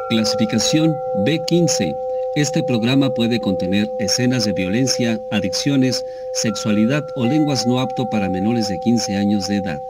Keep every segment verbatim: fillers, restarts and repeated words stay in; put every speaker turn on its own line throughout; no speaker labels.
Clasificación B quince. Este programa puede contener escenas de violencia, adicciones, sexualidad o lenguas no apto para menores de quince años de edad.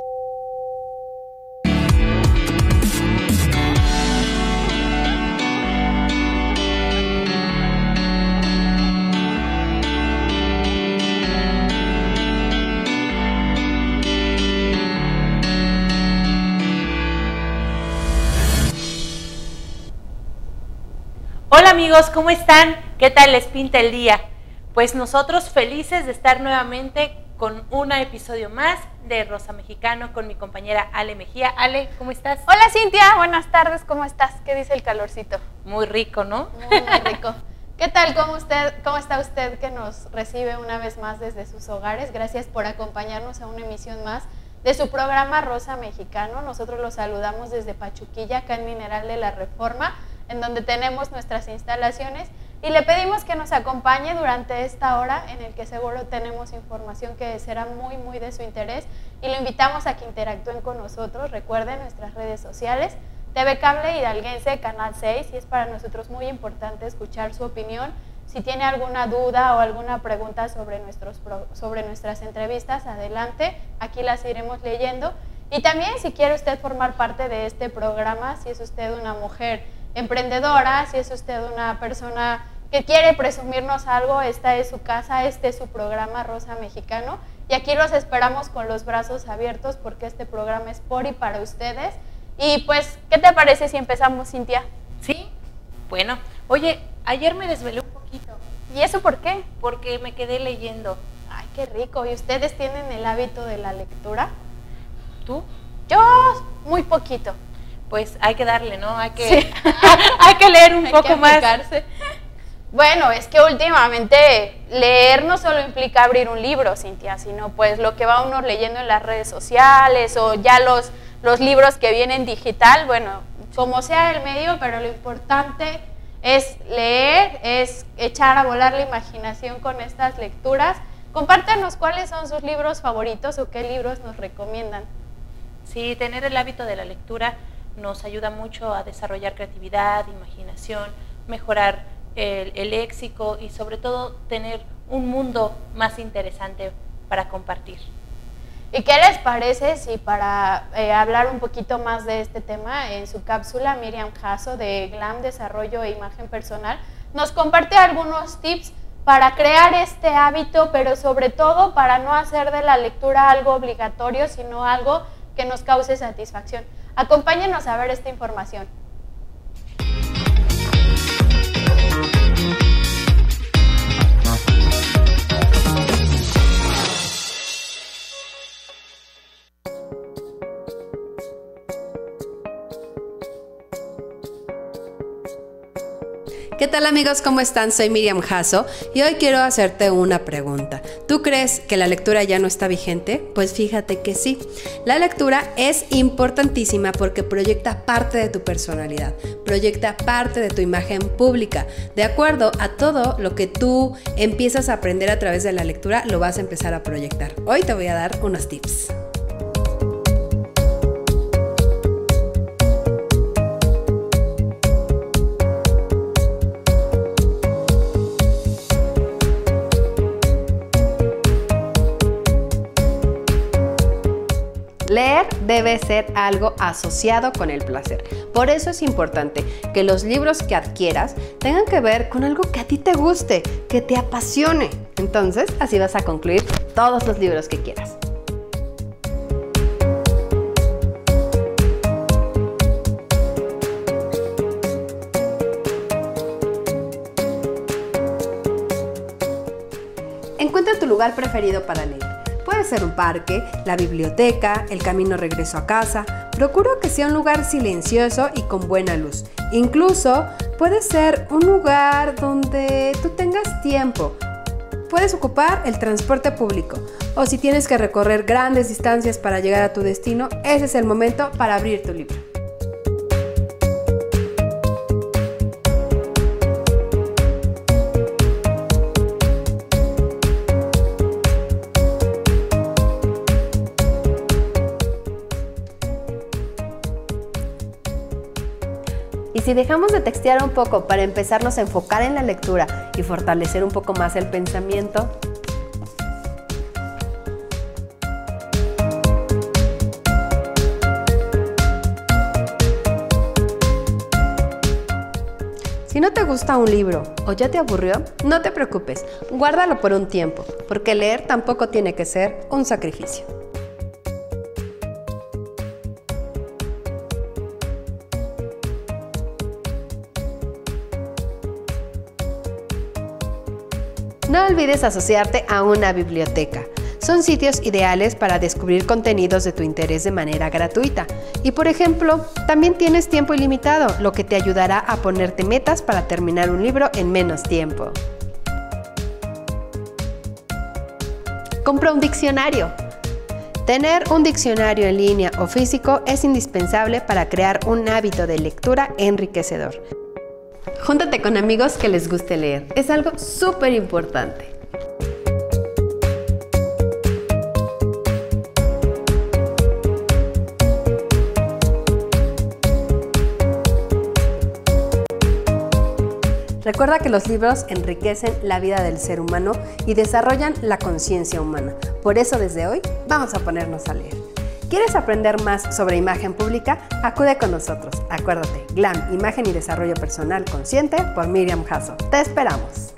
Hola amigos, ¿cómo están? ¿Qué tal les pinta el día? Pues nosotros felices de estar nuevamente con un episodio más de Rosa Mexicano con mi compañera Ale Mejía. Ale, ¿cómo estás?
Hola Cintia, buenas tardes, ¿cómo estás? ¿Qué dice el calorcito?
Muy rico, ¿no?
Muy, muy rico. ¿Qué tal? ¿Cómo, usted, ¿Cómo está usted que nos recibe una vez más desde sus hogares? Gracias por acompañarnos a una emisión más de su programa Rosa Mexicano. Nosotros los saludamos desde Pachuquilla, acá en Mineral de la Reforma, en donde tenemos nuestras instalaciones, y le pedimos que nos acompañe durante esta hora en el que seguro tenemos información que será muy muy de su interés, y lo invitamos a que interactúen con nosotros. Recuerden nuestras redes sociales, T V Cable Hidalguense, Canal seis, y es para nosotros muy importante escuchar su opinión. Si tiene alguna duda o alguna pregunta sobre, nuestros, sobre nuestras entrevistas, adelante, aquí las iremos leyendo. Y también si quiere usted formar parte de este programa, si es usted una mujer emprendedora, si es usted una persona que quiere presumirnos algo, esta es su casa, este es su programa Rosa Mexicano, y aquí los esperamos con los brazos abiertos porque este programa es por y para ustedes. Y pues, ¿qué te parece si empezamos, Cintia?
Sí, bueno, oye, ayer me desvelé un poquito.
¿Y eso por qué?
Porque me quedé leyendo.
Ay, qué rico. ¿Y ustedes tienen el hábito de la lectura?
¿Tú?
Yo, muy poquito.
Pues hay que darle, ¿no? Hay que, sí. hay que leer un
hay
poco
que
más.
Bueno, es que últimamente leer no solo implica abrir un libro, Cintia, sino pues lo que va uno leyendo en las redes sociales o ya los, los libros que vienen digital. Bueno, como sea el medio, pero lo importante es leer, es echar a volar la imaginación con estas lecturas. Compártanos cuáles son sus libros favoritos o qué libros nos recomiendan.
Sí, tener el hábito de la lectura nos ayuda mucho a desarrollar creatividad, imaginación, mejorar el, el léxico y sobre todo tener un mundo más interesante para compartir.
¿Y qué les parece si para eh, hablar un poquito más de este tema, en su cápsula Miriam Jasso de Glam Desarrollo e Imagen Personal nos comparte algunos tips para crear este hábito, pero sobre todo para no hacer de la lectura algo obligatorio, sino algo que nos cause satisfacción? Acompáñenos a ver esta información.
¿Qué tal amigos? ¿Cómo están? Soy Miriam Jasso y hoy quiero hacerte una pregunta. ¿Tú crees que la lectura ya no está vigente? Pues fíjate que sí. La lectura es importantísima porque proyecta parte de tu personalidad, proyecta parte de tu imagen pública. De acuerdo a todo lo que tú empiezas a aprender a través de la lectura, lo vas a empezar a proyectar. Hoy te voy a dar unos tips. Leer debe ser algo asociado con el placer. Por eso es importante que los libros que adquieras tengan que ver con algo que a ti te guste, que te apasione. Entonces, así vas a concluir todos los libros que quieras. Encuentra tu lugar preferido para leer. Puede ser un parque, la biblioteca, el camino regreso a casa. Procura que sea un lugar silencioso y con buena luz. Incluso puede ser un lugar donde tú tengas tiempo. Puedes ocupar el transporte público o si tienes que recorrer grandes distancias para llegar a tu destino, ese es el momento para abrir tu libro. Y si dejamos de textear un poco para empezarnos a enfocar en la lectura y fortalecer un poco más el pensamiento, si no te gusta un libro o ya te aburrió, no te preocupes, guárdalo por un tiempo, porque leer tampoco tiene que ser un sacrificio. No olvides asociarte a una biblioteca. Son sitios ideales para descubrir contenidos de tu interés de manera gratuita. Y por ejemplo, también tienes tiempo ilimitado, lo que te ayudará a ponerte metas para terminar un libro en menos tiempo. Compra un diccionario. Tener un diccionario en línea o físico es indispensable para crear un hábito de lectura enriquecedor. Júntate con amigos que les guste leer. Es algo súper importante. Recuerda que los libros enriquecen la vida del ser humano y desarrollan la conciencia humana. Por eso desde hoy vamos a ponernos a leer. ¿Quieres aprender más sobre imagen pública? Acude con nosotros. Acuérdate, Glam, Imagen y Desarrollo Personal Consciente por Miriam Jasso. Te esperamos.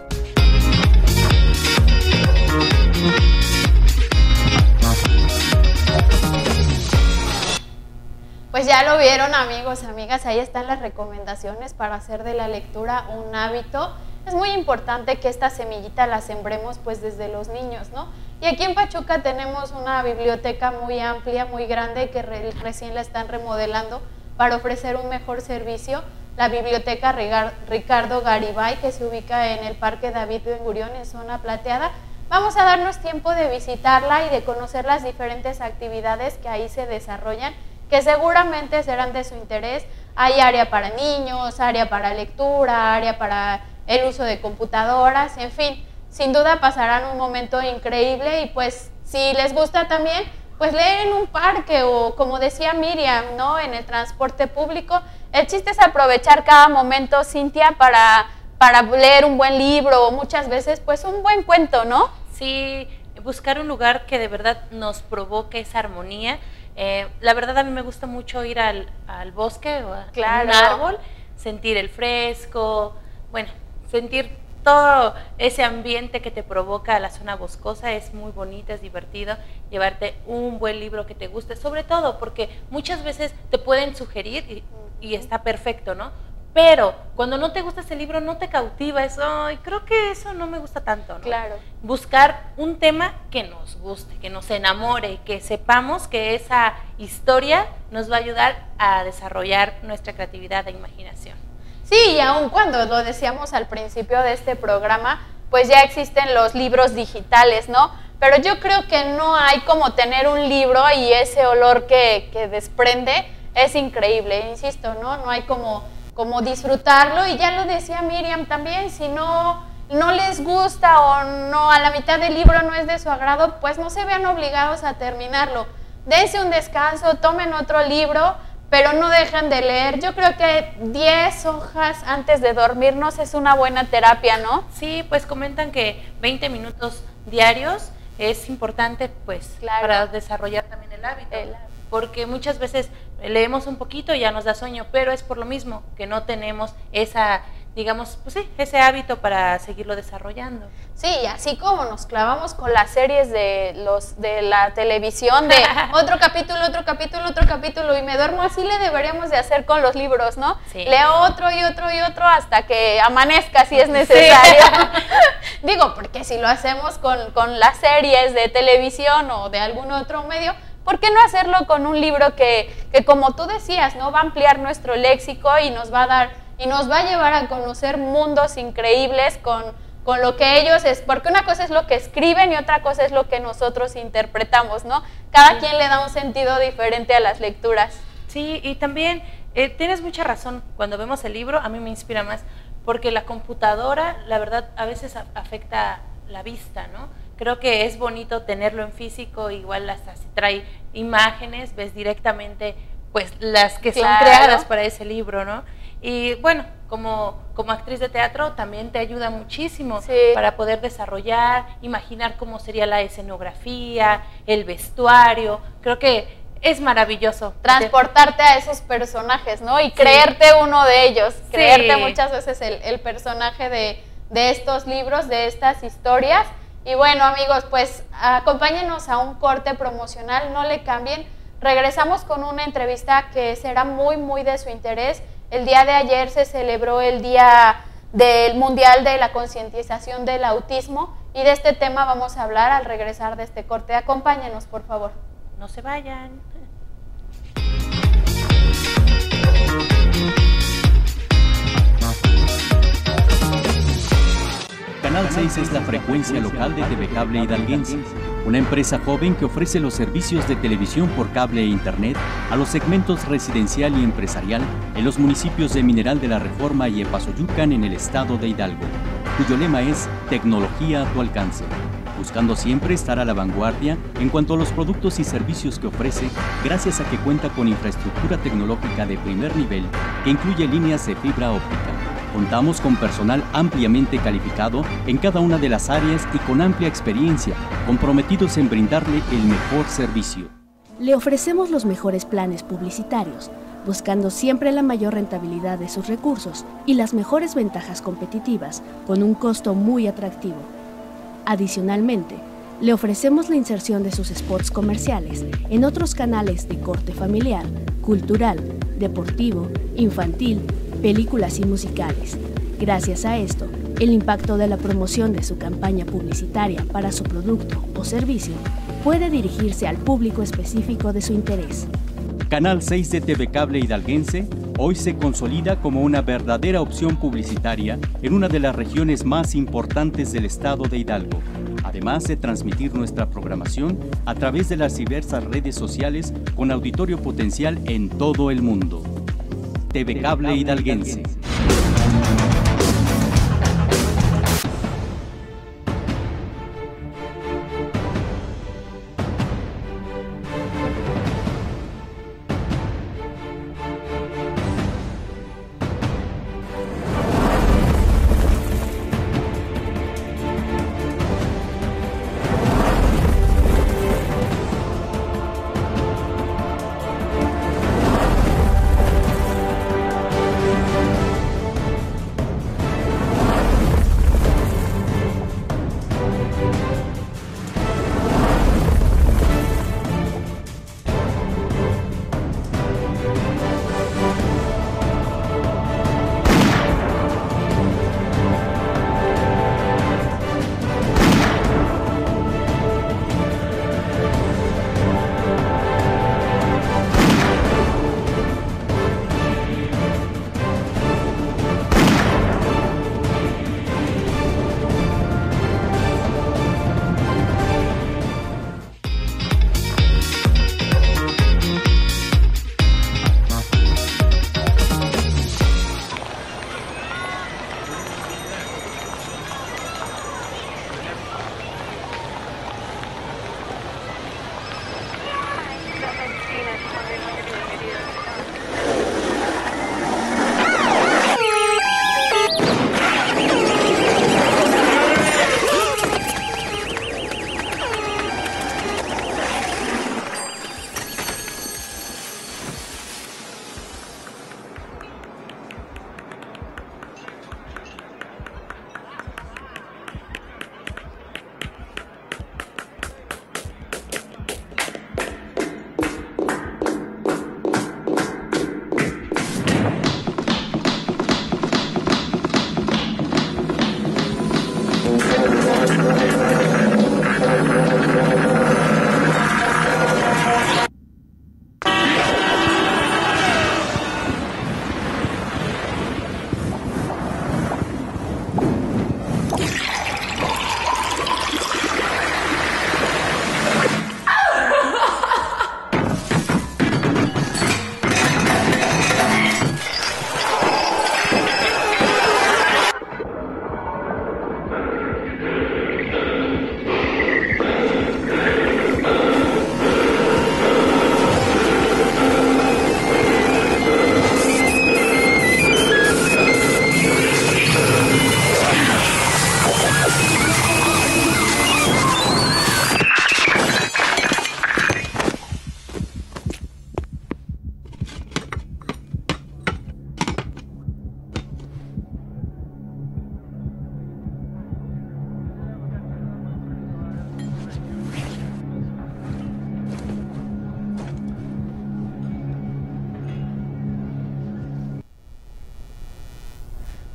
Pues ya lo vieron, amigos, amigas, ahí están las recomendaciones para hacer de la lectura un hábito. Es muy importante que esta semillita la sembremos pues desde los niños, ¿no? Y aquí en Pachuca tenemos una biblioteca muy amplia, muy grande, que re recién la están remodelando para ofrecer un mejor servicio. La biblioteca Ricardo Garibay, que se ubica en el Parque David Ben Gurión, en zona plateada. Vamos a darnos tiempo de visitarla y de conocer las diferentes actividades que ahí se desarrollan, que seguramente serán de su interés. Hay área para niños, área para lectura, área para el uso de computadoras, en fin, sin duda pasarán un momento increíble. Y pues si les gusta también, pues leer en un parque o, como decía Miriam, ¿no?, en el transporte público. El chiste es aprovechar cada momento, Cintia, para, para leer un buen libro o muchas veces pues un buen cuento, ¿no?
Sí, buscar un lugar que de verdad nos provoque esa armonía. Eh, la verdad a mí me gusta mucho ir al, al bosque o a
claro.
un árbol, sentir el fresco, bueno, sentir todo ese ambiente que te provoca la zona boscosa. Es muy bonito, es divertido llevarte un buen libro que te guste, sobre todo porque muchas veces te pueden sugerir y, y está perfecto, ¿no? Pero cuando no te gusta ese libro, no te cautiva eso, y creo que eso no me gusta tanto, ¿no?
Claro.
Buscar un tema que nos guste, que nos enamore, que sepamos que esa historia nos va a ayudar a desarrollar nuestra creatividad e imaginación.
Sí, y aun cuando lo decíamos al principio de este programa, pues ya existen los libros digitales, ¿no? Pero yo creo que no hay como tener un libro y ese olor que, que desprende es increíble, insisto, ¿no? No hay como... como disfrutarlo. Y ya lo decía Miriam también, si no, no les gusta o no, a la mitad del libro no es de su agrado, pues no se vean obligados a terminarlo. Dense un descanso, tomen otro libro, pero no dejen de leer. Yo creo que diez hojas antes de dormirnos es una buena terapia, ¿no?
Sí, pues comentan que veinte minutos diarios es importante pues
claro.
para desarrollar también el hábito.
El
Porque muchas veces leemos un poquito y ya nos da sueño, pero es por lo mismo que no tenemos esa, digamos, pues sí, ese hábito para seguirlo desarrollando.
Sí, y así como nos clavamos con las series de los de la televisión, de otro capítulo, otro capítulo, otro capítulo, y me duermo, así le deberíamos de hacer con los libros, ¿no?
Sí.
Leo otro y otro y otro hasta que amanezca si es necesario. Sí. Digo, porque si lo hacemos con, con las series de televisión o de algún otro medio, ¿por qué no hacerlo con un libro que, que como tú decías, ¿no?, va a ampliar nuestro léxico y nos va a dar, y nos va a llevar a conocer mundos increíbles con, con lo que ellos es, porque una cosa es lo que escriben y otra cosa es lo que nosotros interpretamos, ¿no? Cada sí. quien le da un sentido diferente a las lecturas.
Sí, y también eh, tienes mucha razón, cuando vemos el libro a mí me inspira más, porque la computadora, la verdad, a veces a, afecta la vista, ¿no? Creo que es bonito tenerlo en físico, igual hasta si trae imágenes, ves directamente pues las que claro. son creadas para ese libro, ¿no? Y bueno, como, como actriz de teatro también te ayuda muchísimo
sí.
para poder desarrollar, imaginar cómo sería la escenografía, el vestuario. Creo que es maravilloso.
Transportarte a esos personajes, ¿no? Y sí. creerte uno de ellos, sí. creerte muchas veces el, el personaje de, de estos libros, de estas historias. Y bueno, amigos, pues acompáñenos a un corte promocional, no le cambien. Regresamos con una entrevista que será muy, muy de su interés. El día de ayer se celebró el Día del Mundial de la Concientización del Autismo y de este tema vamos a hablar al regresar de este corte. Acompáñenos, por favor.
No se vayan.
Canal seis es la frecuencia local de T V Cable Hidalguense, una empresa joven que ofrece los servicios de televisión por cable e internet a los segmentos residencial y empresarial en los municipios de Mineral de la Reforma y Epazoyucan en el estado de Hidalgo, cuyo lema es Tecnología a tu alcance, buscando siempre estar a la vanguardia en cuanto a los productos y servicios que ofrece, gracias a que cuenta con infraestructura tecnológica de primer nivel que incluye líneas de fibra óptica. Contamos con personal ampliamente calificado en cada una de las áreas y con amplia experiencia, comprometidos en brindarle el mejor servicio.
Le ofrecemos los mejores planes publicitarios, buscando siempre la mayor rentabilidad de sus recursos y las mejores ventajas competitivas con un costo muy atractivo. Adicionalmente, le ofrecemos la inserción de sus spots comerciales en otros canales de corte familiar, cultural, deportivo, infantil, películas y musicales. Gracias a esto, el impacto de la promoción de su campaña publicitaria para su producto o servicio puede dirigirse al público específico de su interés.
Canal seis de T V Cable Hidalguense hoy se consolida como una verdadera opción publicitaria en una de las regiones más importantes del estado de Hidalgo, además de transmitir nuestra programación a través de las diversas redes sociales con auditorio potencial en todo el mundo. T V Cable Hidalguense.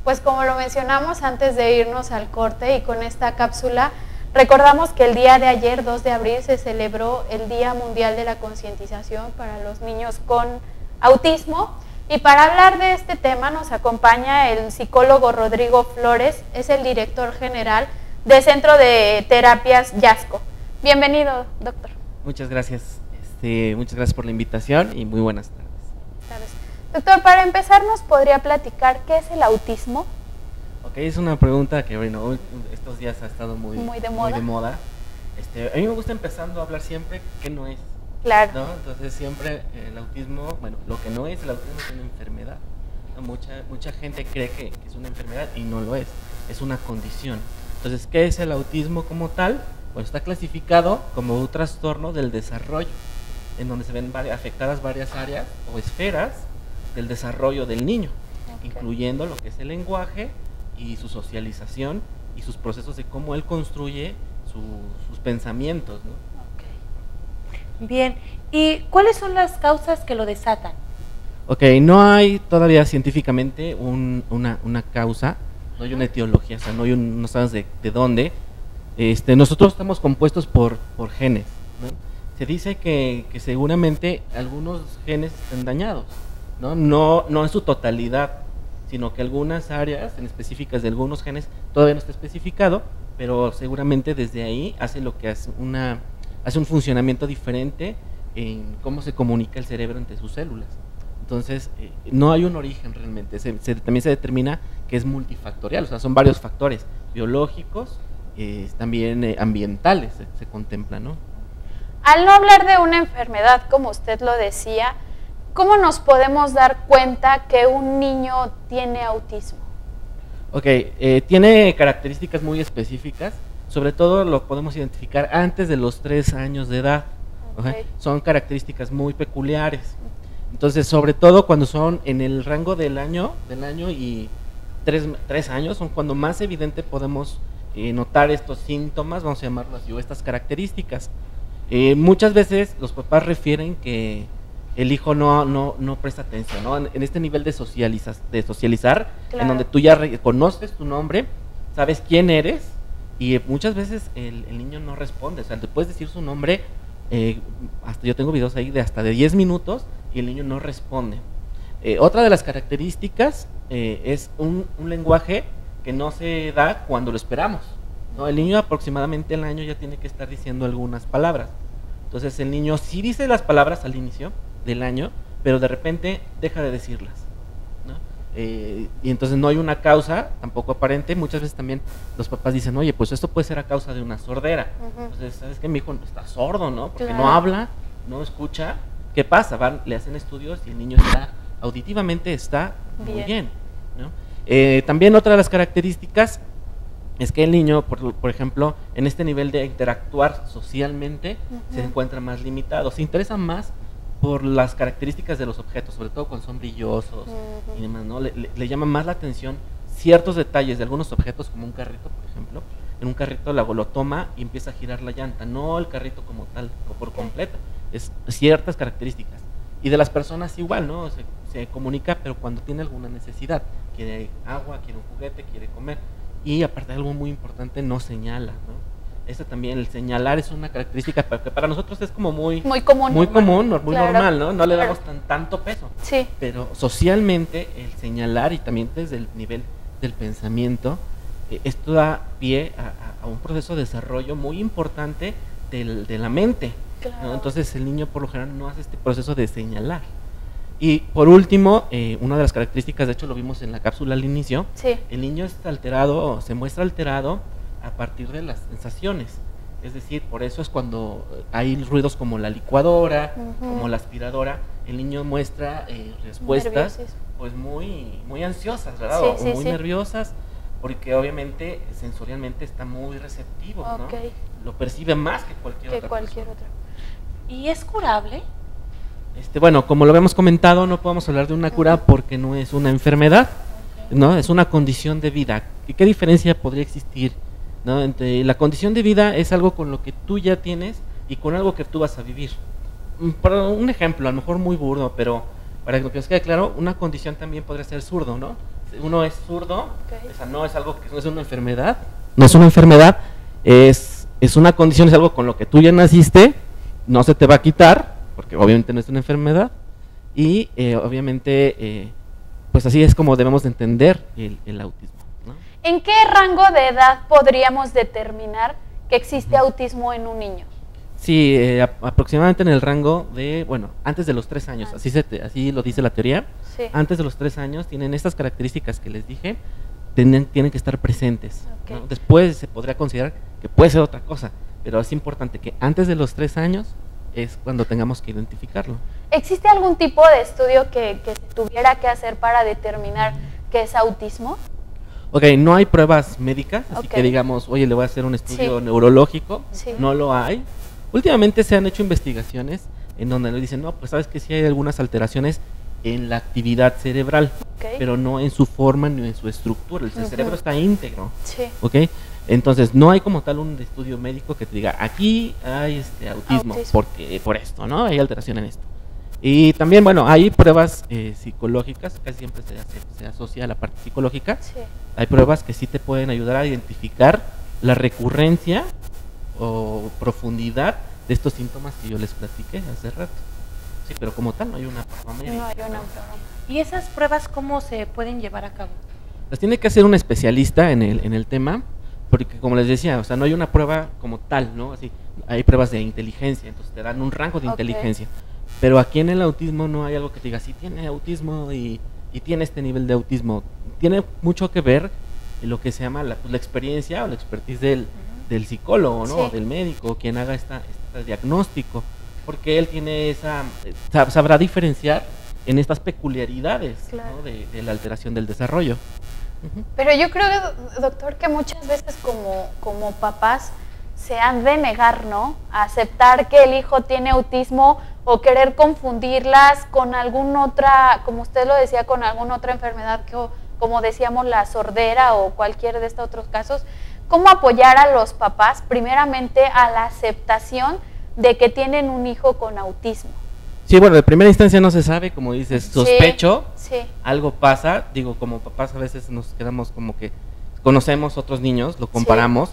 pues como lo mencionamos antes de irnos al corte y con esta cápsula, recordamos que el día de ayer, dos de abril, se celebró el Día Mundial de la Concientización para los niños con autismo. Y para hablar de este tema nos acompaña el psicólogo Rodrigo Flores, es el director general del Centro de Terapias Yasco. Bienvenido, doctor.
Muchas gracias, este, muchas gracias por la invitación y muy buenas tardes.
Tardes. Doctor, para empezar, ¿nos podría platicar qué es el autismo?
Ok, es una pregunta que bueno, hoy, estos días ha estado muy,
muy de moda.
Muy de moda. Este, a mí me gusta empezando a hablar siempre qué no es.
Claro.
¿No? Entonces siempre el autismo, bueno, lo que no es, el autismo es una enfermedad. ¿No? Mucha, mucha gente cree que, que es una enfermedad y no lo es, es una condición. Entonces, ¿qué es el autismo como tal? Pues está clasificado como un trastorno del desarrollo, en donde se ven varias, afectadas varias áreas o esferas del desarrollo del niño, okay, incluyendo lo que es el lenguaje y su socialización y sus procesos de cómo él construye su, sus pensamientos, ¿no?
Bien, ¿y cuáles son las causas que lo desatan?
Ok, no hay todavía científicamente un, una, una causa, no hay una etiología, o sea, no, hay un, no sabes de, de dónde. Este, nosotros estamos compuestos por, por genes, ¿no? Se dice que, que seguramente algunos genes estén dañados, ¿no? No, no en su totalidad, sino que algunas áreas en específicas de algunos genes todavía no está especificado, pero seguramente desde ahí hace lo que hace una... hace un funcionamiento diferente en cómo se comunica el cerebro entre sus células. Entonces, eh, no hay un origen realmente, se, se, también se determina que es multifactorial, o sea, son varios factores biológicos, eh, también eh, ambientales, se, se contempla, ¿no?
Al no hablar de una enfermedad, como usted lo decía, ¿cómo nos podemos dar cuenta que un niño tiene autismo?
Ok, eh, tiene características muy específicas. Sobre todo lo podemos identificar antes de los tres años de edad. Okay. Okay. Son características muy peculiares. Entonces, sobre todo cuando son en el rango del año, del año y tres, tres años, son cuando más evidente podemos eh, notar estos síntomas, vamos a llamarlo así, o estas características. Eh, muchas veces los papás refieren que el hijo no, no, no presta atención, ¿no? En, en este nivel de, socializa, de socializar, claro, en donde tú ya reconoces tu nombre, sabes quién eres, y muchas veces el, el niño no responde, o sea, te puedes decir su nombre, eh, hasta yo tengo videos ahí de hasta de diez minutos y el niño no responde. Eh, otra de las características eh, es un, un lenguaje que no se da cuando lo esperamos, ¿no? El niño aproximadamente al año ya tiene que estar diciendo algunas palabras. Entonces el niño sí dice las palabras al inicio del año, pero de repente deja de decirlas. Eh, y entonces no hay una causa tampoco aparente. Muchas veces también los papás dicen, oye, pues esto puede ser a causa de una sordera. Uh-huh. Entonces, ¿sabes qué? Mi hijo está sordo, ¿no? Porque claro, no habla, no escucha. ¿Qué pasa? Van, le hacen estudios y el niño está, auditivamente está bien. Muy bien, ¿no? Eh, también otra de las características es que el niño, por, por ejemplo, en este nivel de interactuar socialmente, uh-huh, se encuentra más limitado, se interesa más por las características de los objetos, sobre todo cuando son brillosos, uh-huh, y demás, ¿no? Le, le, le llama más la atención ciertos detalles de algunos objetos, como un carrito, por ejemplo. En un carrito luego lo toma y empieza a girar la llanta, no el carrito como tal, o por completo, es ciertas características. Y de las personas igual, ¿no? Se, se comunica, pero cuando tiene alguna necesidad, quiere agua, quiere un juguete, quiere comer, y aparte algo muy importante, no señala, ¿no? Esa también, el señalar es una característica que para nosotros es como muy,
muy común,
muy,
normal.
común, muy
Claro.
normal, ¿no? No le
Claro.
damos tan, tanto peso.
Sí.
Pero socialmente el señalar y también desde el nivel del pensamiento, eh, esto da pie a, a, a un proceso de desarrollo muy importante del, de la mente,
Claro.
¿no? Entonces el niño por lo general no hace este proceso de señalar. Y por último, eh, una de las características, de hecho lo vimos en la cápsula al inicio,
Sí.
el niño está alterado, se muestra alterado a partir de las sensaciones. Es decir, por eso es cuando hay ruidos como la licuadora, uh-huh, como la aspiradora, el niño muestra eh, respuestas pues muy, muy ansiosas, ¿verdad?
Sí,
o
sí,
muy
sí.
nerviosas, porque obviamente sensorialmente está muy receptivo,
okay,
¿no? Lo percibe más que cualquier
que
otra
cualquier
persona.
otra.
¿Y es curable?
Este, bueno, como lo habíamos comentado, no podemos hablar de una cura porque no es una enfermedad, ¿no? Es una condición de vida. ¿Y qué diferencia podría existir, ¿no? Entre la condición de vida es algo con lo que tú ya tienes y con algo que tú vas a vivir. Para un ejemplo, a lo mejor muy burdo, pero para que nos quede claro, una condición también podría ser zurdo, ¿no? uno es zurdo,
Okay.
o sea, no es algo que no es una enfermedad, no es una enfermedad, es, es una condición, es algo con lo que tú ya naciste, no se te va a quitar, porque obviamente no es una enfermedad, y eh, obviamente, eh, pues así es como debemos de entender el, el autismo, ¿no?
¿En qué rango de edad podríamos determinar que existe autismo en un niño?
Sí, eh, a- aproximadamente en el rango de, bueno, antes de los tres años, así, se te- así lo dice la teoría,
Sí.
antes de los tres años tienen estas características que les dije, tienen, tienen que estar presentes,
Ok.
¿no? Después se podría considerar que puede ser otra cosa, pero es importante que antes de los tres años es cuando tengamos que identificarlo.
¿Existe algún tipo de estudio que, que se tuviera que hacer para determinar qué es autismo?
Ok, no hay pruebas médicas, así
Ok.
que digamos, oye, le voy a hacer un estudio
Sí.
neurológico,
Sí.
no lo hay. Últimamente se han hecho investigaciones en donde le dicen, no, pues sabes que sí hay algunas alteraciones en la actividad cerebral,
Ok.
pero no en su forma ni en su estructura, el
Ujú.
cerebro está íntegro,
Sí.
¿ok? Entonces no hay como tal un estudio médico que te diga, aquí hay este autismo,
Autismo.
porque por esto, ¿no? Hay alteración en esto. Y también, bueno, hay pruebas eh, psicológicas, casi siempre se, hace- se asocia a la parte psicológica.
Sí.
Hay pruebas que sí te pueden ayudar a identificar la recurrencia o profundidad de estos síntomas que yo les platiqué hace rato. Sí, pero como tal no hay una prueba médica,
No hay una
¿no?
prueba.
¿Y esas pruebas cómo se pueden llevar a cabo?
Las tiene que hacer un especialista en el, en el tema, porque como les decía, o sea, no hay una prueba como tal, ¿no? Así, hay pruebas de inteligencia, entonces te dan un rango de
Ok.
inteligencia. Pero aquí en el autismo no hay algo que te diga, sí tiene autismo y, y tiene este nivel de autismo. Tiene mucho que ver en lo que se llama la, pues, la experiencia o la expertise del, del psicólogo, ¿no?
Sí.
O del médico, quien haga esta, este diagnóstico, porque él tiene esa, eh, sab- sabrá diferenciar en estas peculiaridades,
Claro.
¿no? de, de la alteración del desarrollo. Ujú.
Pero yo creo, do- doctor, que muchas veces como, como papás se han de negar, ¿no? A aceptar que el hijo tiene autismo o querer confundirlas con alguna otra, como usted lo decía, con alguna otra enfermedad, que, o- como decíamos, la sordera o cualquier de estos otros casos. ¿Cómo apoyar a los papás, primeramente, a la aceptación de que tienen un hijo con autismo?
Sí, bueno, de primera instancia no se sabe, como dices, sospecho,
Sí,
algo pasa, digo, como papás a veces nos quedamos como que conocemos otros niños, lo comparamos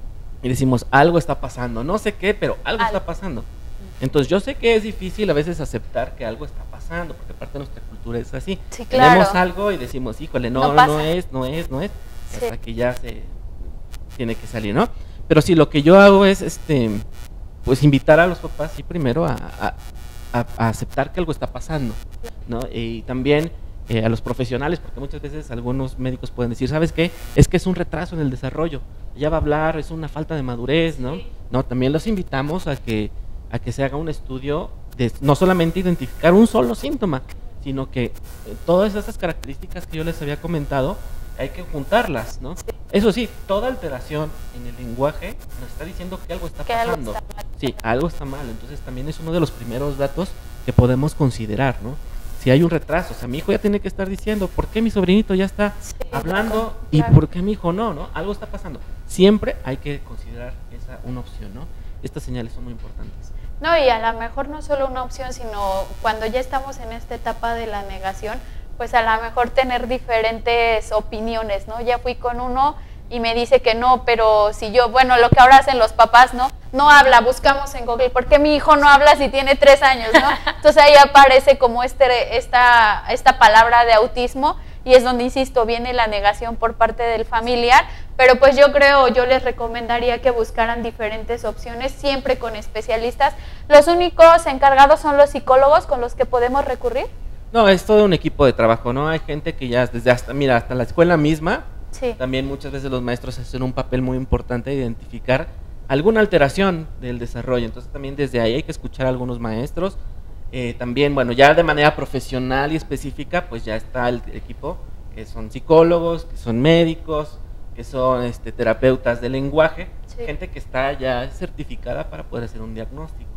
y decimos, algo está pasando, no sé qué, pero algo
Algo.
está pasando. Entonces yo sé que es difícil a veces aceptar que algo está pasando, porque parte de nuestra cultura es así.
Sí, claro.
Tenemos algo y decimos, híjole, no,
No
no,
pasa.
no es, no es, no es,
Sí.
hasta que ya se tiene que salir, ¿no? Pero sí, lo que yo hago es, este, pues invitar a los papás, sí, primero a, a- a- a aceptar que algo está pasando, ¿no? Y también eh, a los profesionales, porque muchas veces algunos médicos pueden decir, ¿sabes qué? Es que es un retraso en el desarrollo, ya va a hablar, es una falta de madurez, ¿no? No, también los invitamos a que, a que se haga un estudio de no solamente identificar un solo síntoma, sino que eh, todas esas características que yo les había comentado, hay que juntarlas, ¿no? Eso sí, toda alteración en el lenguaje nos está diciendo que algo está
Que algo
pasando.
está mal.
Sí, algo está mal, entonces también es uno de los primeros datos que podemos considerar, ¿no? Si hay un retraso, o sea, mi hijo ya tiene que estar diciendo, ¿por qué mi sobrinito ya está
Sí,
hablando
claro.
y por qué mi hijo no, ¿no? Algo está pasando. Siempre hay que considerar esa una opción, ¿no? Estas señales son muy importantes.
No, y a lo mejor no solo una opción, sino cuando ya estamos en esta etapa de la negación, pues a lo mejor tener diferentes opiniones, ¿no? Ya fui con uno y me dice que no, pero si yo, bueno, lo que ahora hacen los papás, ¿no? No habla, buscamos en Google, ¿por qué mi hijo no habla si tiene tres años, ¿no? Entonces ahí aparece como este, esta, esta palabra de autismo y es donde, insisto, viene la negación por parte del familiar, pero pues yo creo, yo les recomendaría que buscaran diferentes opciones, siempre con especialistas. ¿Los únicos encargados son los psicólogos con los que podemos recurrir?
No, es todo un equipo de trabajo, ¿no? Hay gente que ya desde hasta, mira, hasta la escuela misma,
Sí.
también muchas veces los maestros hacen un papel muy importante de identificar alguna alteración del desarrollo. Entonces también desde ahí hay que escuchar a algunos maestros. Eh, también, bueno, ya de manera profesional y específica, pues ya está el equipo, que son psicólogos, que son médicos, que son este, terapeutas de lenguaje,
Sí.
gente que está ya certificada para poder hacer un diagnóstico.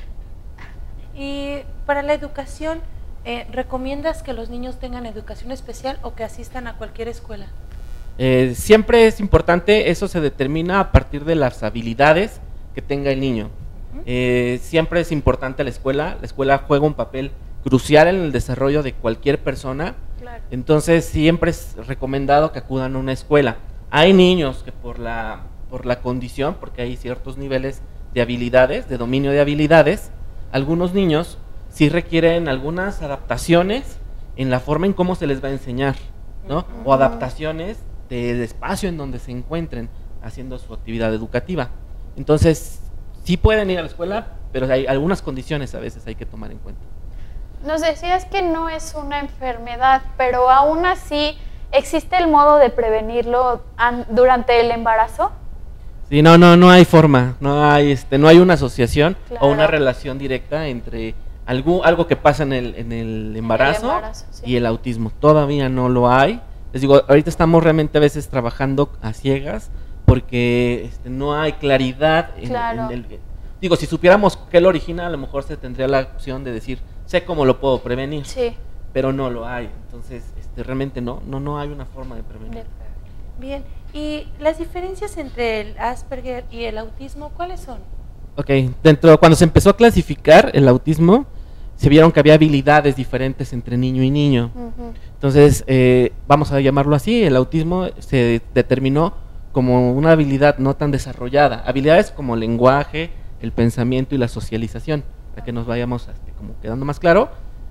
Y para la educación, eh, ¿recomiendas que los niños tengan educación especial o que asistan a cualquier escuela?
Eh, siempre es importante, eso se determina a partir de las habilidades que tenga el niño. Eh, siempre es importante la escuela, la escuela juega un papel crucial en el desarrollo de cualquier persona
Claro.
Entonces siempre es recomendado que acudan a una escuela. Hay niños que por la, por la condición, porque hay ciertos niveles de habilidades, de dominio de habilidades, algunos niños sí requieren algunas adaptaciones en la forma en cómo se les va a enseñar, ¿no? Uh-huh. O adaptaciones del espacio en donde se encuentren haciendo su actividad educativa. Entonces, sí pueden ir a la escuela, pero hay algunas condiciones a veces hay que tomar en cuenta.
Nos decías que no es una enfermedad, pero aún así, ¿existe el modo de prevenirlo durante el embarazo?
Sí, no, no, no hay forma, no hay, este, no hay una asociación
claro.
o una relación directa entre algo, algo que pasa en el, en el embarazo,
el embarazo sí.
y el autismo. Todavía no lo hay. Les digo, ahorita estamos realmente a veces trabajando a ciegas porque este, no hay claridad en,
claro.
en el... Digo, si supiéramos qué lo origina, a lo mejor se tendría la opción de decir, sé cómo lo puedo prevenir,
sí.
pero no lo hay. Entonces, este, realmente no, no, no hay una forma de prevenir.
Bien, ¿y las diferencias entre el Asperger y el autismo, cuáles son?
Ok, dentro, cuando se empezó a clasificar el autismo, se vieron que había habilidades diferentes entre niño y niño. Uh-huh. Entonces, eh, vamos a llamarlo así, el autismo se determinó como una habilidad no tan desarrollada, habilidades como el lenguaje, el pensamiento y la socialización, para que nos vayamos este, como quedando más claro.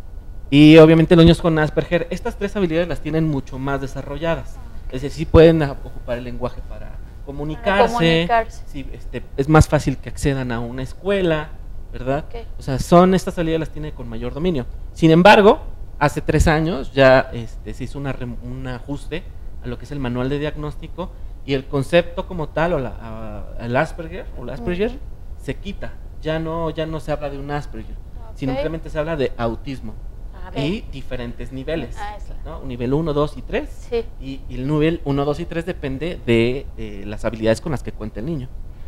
Y obviamente los niños con Asperger, estas tres habilidades las tienen mucho más desarrolladas. Es decir, sí pueden ocupar el lenguaje para comunicarse,
para comunicarse.
Sí, este, es más fácil que accedan a una escuela, ¿verdad?
Okay.
O sea, son estas habilidades las tiene con mayor dominio. Sin embargo, hace tres años ya este, se hizo una, un ajuste a lo que es el manual de diagnóstico y el concepto como tal, o la, a, el Asperger, o el Asperger, mm. se quita. Ya no, ya no se habla de un Asperger, okay. sino simplemente se habla de autismo. Y diferentes niveles,
ah,
¿no? Un nivel uno, dos y tres.
Sí.
Y, y el nivel uno, dos y tres depende de eh, las habilidades con las que cuenta el niño.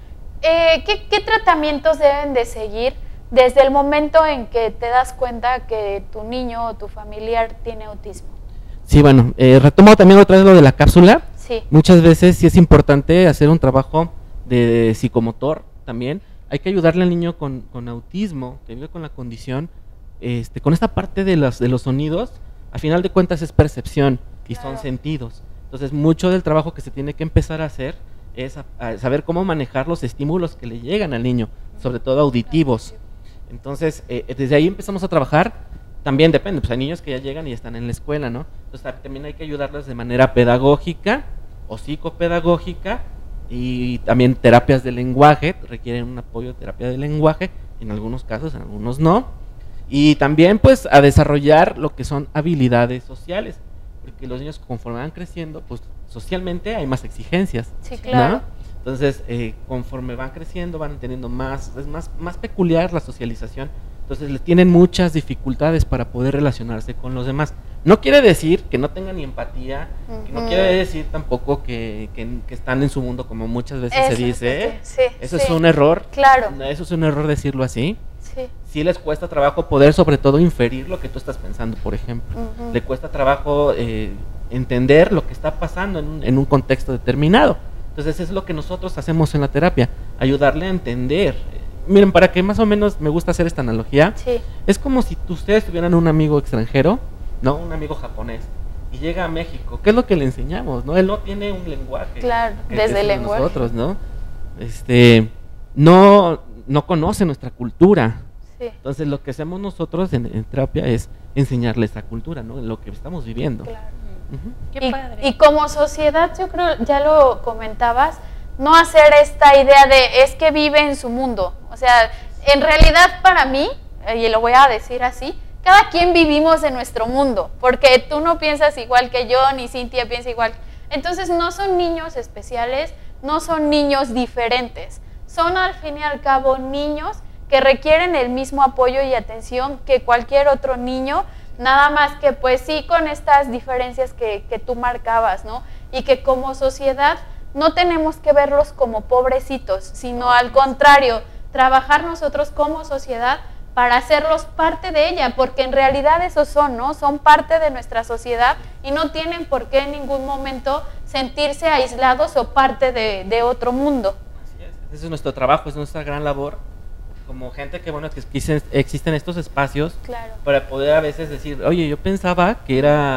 Eh, ¿qué, ¿Qué tratamientos deben de seguir desde el momento en que te das cuenta que tu niño o tu familiar tiene autismo?
Sí, bueno, eh, retomo también otra vez lo de la cápsula.
Sí.
Muchas veces sí es importante hacer un trabajo de psicomotor también. Hay que ayudarle al niño con, con autismo, que vive con la condición. Este, con esta parte de los, de los sonidos, a final de cuentas es percepción y claro. son sentidos. Entonces, mucho del trabajo que se tiene que empezar a hacer es a, a saber cómo manejar los estímulos que le llegan al niño, sobre todo auditivos. Entonces, eh, desde ahí empezamos a trabajar. También depende, pues hay niños que ya llegan y están en la escuela, ¿no? Entonces, también hay que ayudarlos de manera pedagógica o psicopedagógica, y también terapias de lenguaje, requieren un apoyo de terapia de lenguaje, en algunos casos, en algunos no. Y también pues a desarrollar lo que son habilidades sociales, porque los niños conforme van creciendo, pues socialmente hay más exigencias.
Sí, claro.
¿no? Entonces, eh, conforme van creciendo, van teniendo más, es más, más peculiar la socialización, entonces les tienen muchas dificultades para poder relacionarse con los demás. No quiere decir que no tengan ni empatía, uh-huh. que no quiere decir tampoco que, que, que están en su mundo, como muchas veces
eso,
se dice.
Sí,
eso
sí.
es un error.
Claro.
Eso es un error decirlo así.
Sí.
Sí les cuesta trabajo poder sobre todo inferir lo que tú estás pensando, por ejemplo. Uh-huh. Le cuesta trabajo eh, entender lo que está pasando en un, en un contexto determinado. Entonces es lo que nosotros hacemos en la terapia, ayudarle a entender. Miren, para que más o menos me gusta hacer esta analogía,
sí.
es como si ustedes tuvieran un amigo extranjero, no, un amigo japonés, y llega a México. ¿Qué es lo que le enseñamos? ¿No? Él no tiene un lenguaje.
Claro,
que,
desde
que
el lenguaje.
Nosotros, ¿no? Este, no, no conoce nuestra cultura.
Sí.
Entonces lo que hacemos nosotros en, en terapia es enseñarle esa cultura, ¿no? Lo que estamos viviendo.
Claro.
Uh-huh.
Qué y, padre. Y como sociedad, yo creo, ya lo comentabas, no hacer esta idea de es que vive en su mundo. O sea, en realidad para mí, y lo voy a decir así, cada quien vivimos en nuestro mundo, porque tú no piensas igual que yo, ni Cintia piensa igual. Entonces no son niños especiales, no son niños diferentes, son al fin y al cabo niños que requieren el mismo apoyo y atención que cualquier otro niño, nada más que pues sí con estas diferencias que, que tú marcabas, ¿no? Y que como sociedad no tenemos que verlos como pobrecitos, sino al contrario, trabajar nosotros como sociedad para hacerlos parte de ella, porque en realidad esos son, ¿no? Son parte de nuestra sociedad y no tienen por qué en ningún momento sentirse aislados o parte de, de otro mundo.
Así es, ese es nuestro trabajo, es nuestra gran labor, como gente que, bueno, que existen, existen estos espacios,
claro,
para poder a veces decir, oye, yo pensaba que era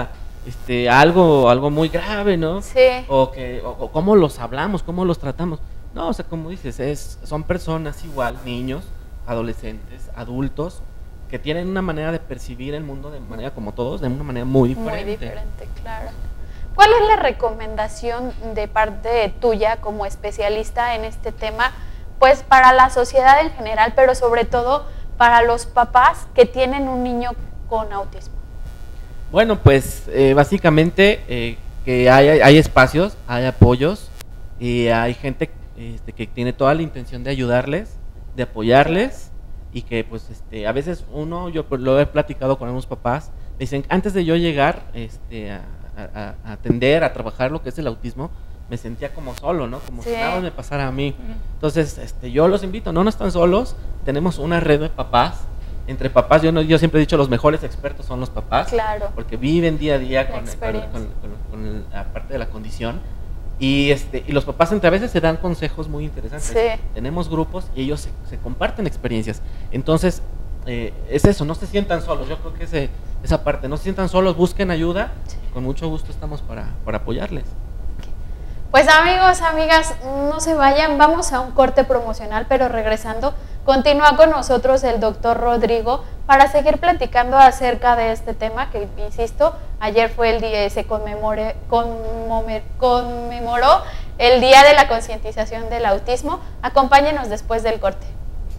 este, algo, algo muy grave, ¿no?
Sí.
O, que, o, o cómo los hablamos, cómo los tratamos. No, o sea, como dices, es, son personas igual, niños, adolescentes, adultos, que tienen una manera de percibir el mundo de manera como todos, de una manera muy diferente.
Muy diferente, claro. ¿Cuál es la recomendación de parte tuya como especialista en este tema, pues para la sociedad en general, pero sobre todo para los papás que tienen un niño con autismo?
Bueno, pues eh, básicamente eh, que hay, hay espacios, hay apoyos y hay gente este, que tiene toda la intención de ayudarles, de apoyarles, y que pues este, a veces uno, yo lo he platicado con algunos papás, me dicen, antes de yo llegar este, a, a, a atender, a trabajar lo que es el autismo, me sentía como solo, ¿no? Como sí. si nada me pasara a mí. Entonces, este, yo los invito, no, no están solos, tenemos una red de papás, entre papás, yo, no, yo siempre he dicho, los mejores expertos son los papás,
claro,
porque viven día a día con, con, con, con, con la parte de la condición, y, este, y los papás entre a veces se dan consejos muy interesantes.
Sí.
Tenemos grupos y ellos se, se comparten experiencias. Entonces, eh, es eso, no se sientan solos, yo creo que ese, esa parte, no se sientan solos, busquen ayuda, sí. y con mucho gusto estamos para, para apoyarles.
Pues amigos, amigas, no se vayan, vamos a un corte promocional, pero regresando, continúa con nosotros el doctor Rodrigo para seguir platicando acerca de este tema que, insisto, ayer fue el día, se conmemore, conmemore, conmemoró el Día de la Concientización del Autismo. Acompáñenos después del corte.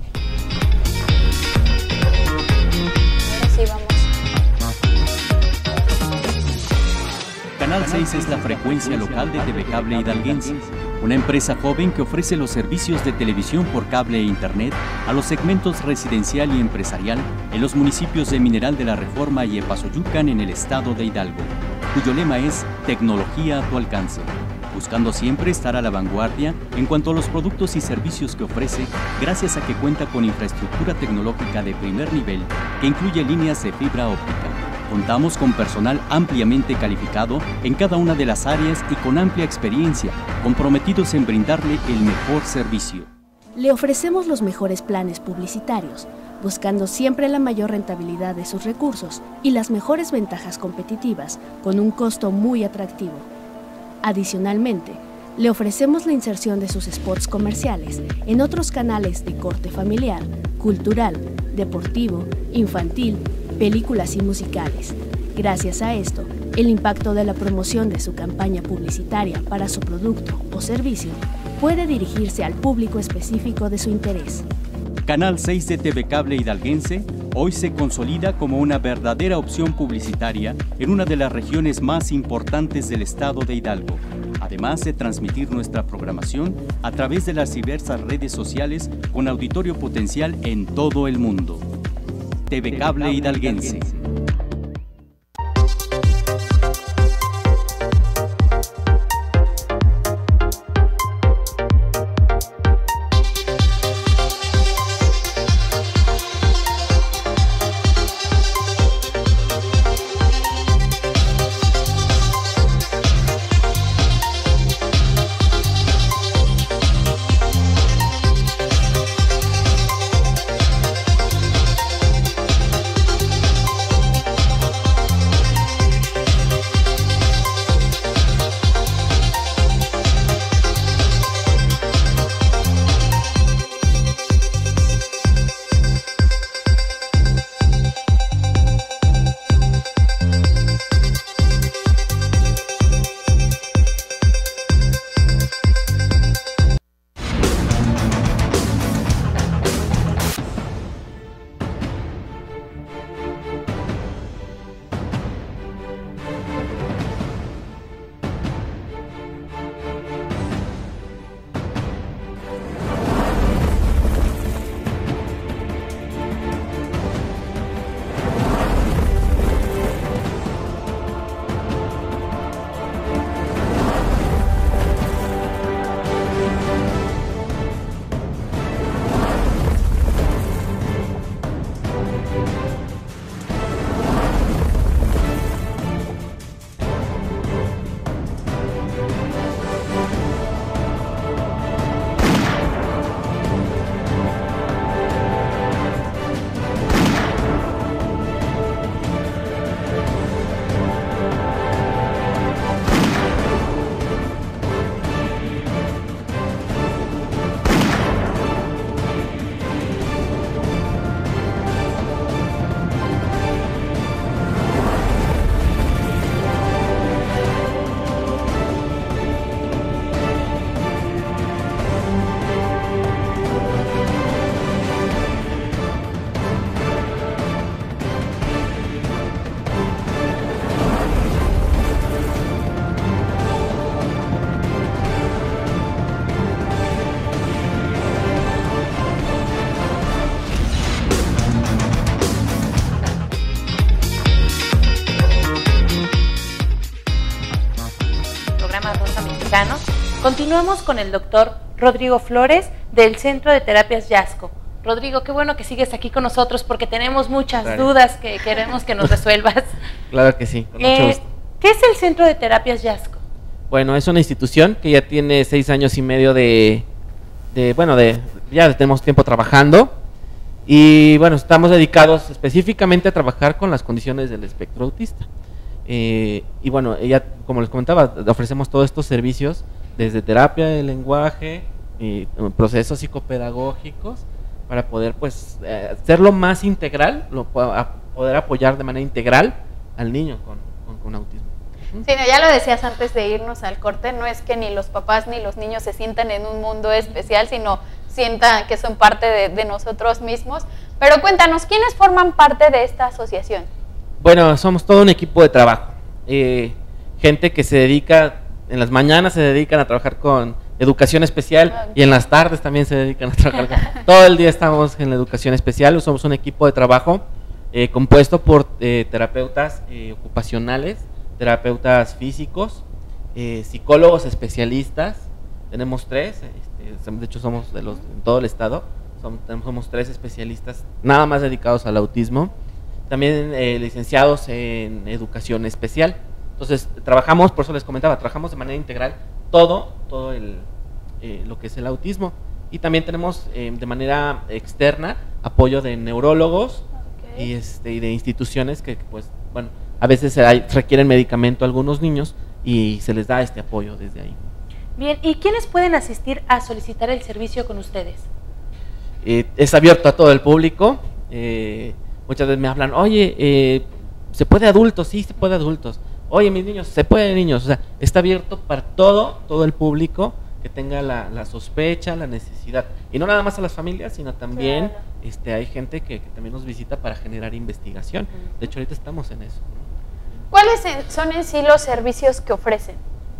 Ahora sí, vamos.
Canal seis es la frecuencia local de T V Cable Hidalguense, una empresa joven que ofrece los servicios de televisión por cable e internet a los segmentos residencial y empresarial en los municipios de Mineral de la Reforma y Epazoyucan en el estado de Hidalgo, cuyo lema es Tecnología a tu alcance, buscando siempre estar a la vanguardia en cuanto a los productos y servicios que ofrece, gracias a que cuenta con infraestructura tecnológica de primer nivel que incluye líneas de fibra óptica. Contamos con personal ampliamente calificado en cada una de las áreas y con amplia experiencia, comprometidos en brindarle el mejor servicio.
Le ofrecemos los mejores planes publicitarios, buscando siempre la mayor rentabilidad de sus recursos y las mejores ventajas competitivas con un costo muy atractivo. Adicionalmente, le ofrecemos la inserción de sus spots comerciales en otros canales de corte familiar, cultural, deportivo, infantil, películas y musicales. Gracias a esto, el impacto de la promoción de su campaña publicitaria para su producto o servicio puede dirigirse al público específico de su interés.
Canal seis de T V Cable Hidalguense hoy se consolida como una verdadera opción publicitaria en una de las regiones más importantes del estado de Hidalgo, además de transmitir nuestra programación a través de las diversas redes sociales con auditorio potencial en todo el mundo. T V Cable Hidalguense.
programa Rosa Mexicano. Continuamos con el doctor Rodrigo Flores del Centro de Terapias Yasco. Rodrigo, qué bueno que sigues aquí con nosotros porque tenemos muchas claro. dudas que queremos que nos resuelvas.
Claro que sí, con mucho
eh,
gusto.
¿Qué es el Centro de Terapias Yasco?
Bueno, es una institución que ya tiene seis años y medio de, de bueno, de ya tenemos tiempo trabajando y bueno, estamos dedicados específicamente a trabajar con las condiciones del espectro autista. Eh, y bueno, ya como les comentaba, ofrecemos todos estos servicios desde terapia de lenguaje y procesos psicopedagógicos para poder pues eh, hacerlo más integral, lo, a poder apoyar de manera integral al niño con, con, con autismo.
Sí, no, ya lo decías antes de irnos al corte, no es que ni los papás ni los niños se sientan en un mundo especial, sino sientan que son parte de, de nosotros mismos. Pero cuéntanos, ¿quiénes forman parte de esta asociación?
Bueno, somos todo un equipo de trabajo, eh, gente que se dedica, en las mañanas se dedican a trabajar con educación especial okay. y en las tardes también se dedican a trabajar. Todo el día estamos en la educación especial, somos un equipo de trabajo eh, compuesto por eh, terapeutas eh, ocupacionales, terapeutas físicos, eh, psicólogos especialistas, tenemos tres, este, de hecho somos de los en todo el estado, somos, somos tres especialistas nada más dedicados al autismo, también eh, licenciados en educación especial. Entonces trabajamos, por eso les comentaba, trabajamos de manera integral todo, todo el, eh, lo que es el autismo y también tenemos eh, de manera externa apoyo de neurólogos okay. y, este, y de instituciones que pues bueno, a veces hay, requieren medicamento a algunos niños y se les da este apoyo desde ahí.
Bien, ¿y quiénes pueden asistir a solicitar el servicio con ustedes?
Eh, es abierto a todo el público, eh, muchas veces me hablan, oye, eh, ¿se puede adultos? Sí, se puede adultos. Oye, mis niños, se puede niños, o sea, está abierto para todo, todo el público que tenga la, la sospecha, la necesidad. Y no nada más a las familias, sino también claro. este, hay gente que, que también nos visita para generar investigación. De hecho, ahorita estamos en eso.
¿Cuáles son en sí los servicios que ofrecen?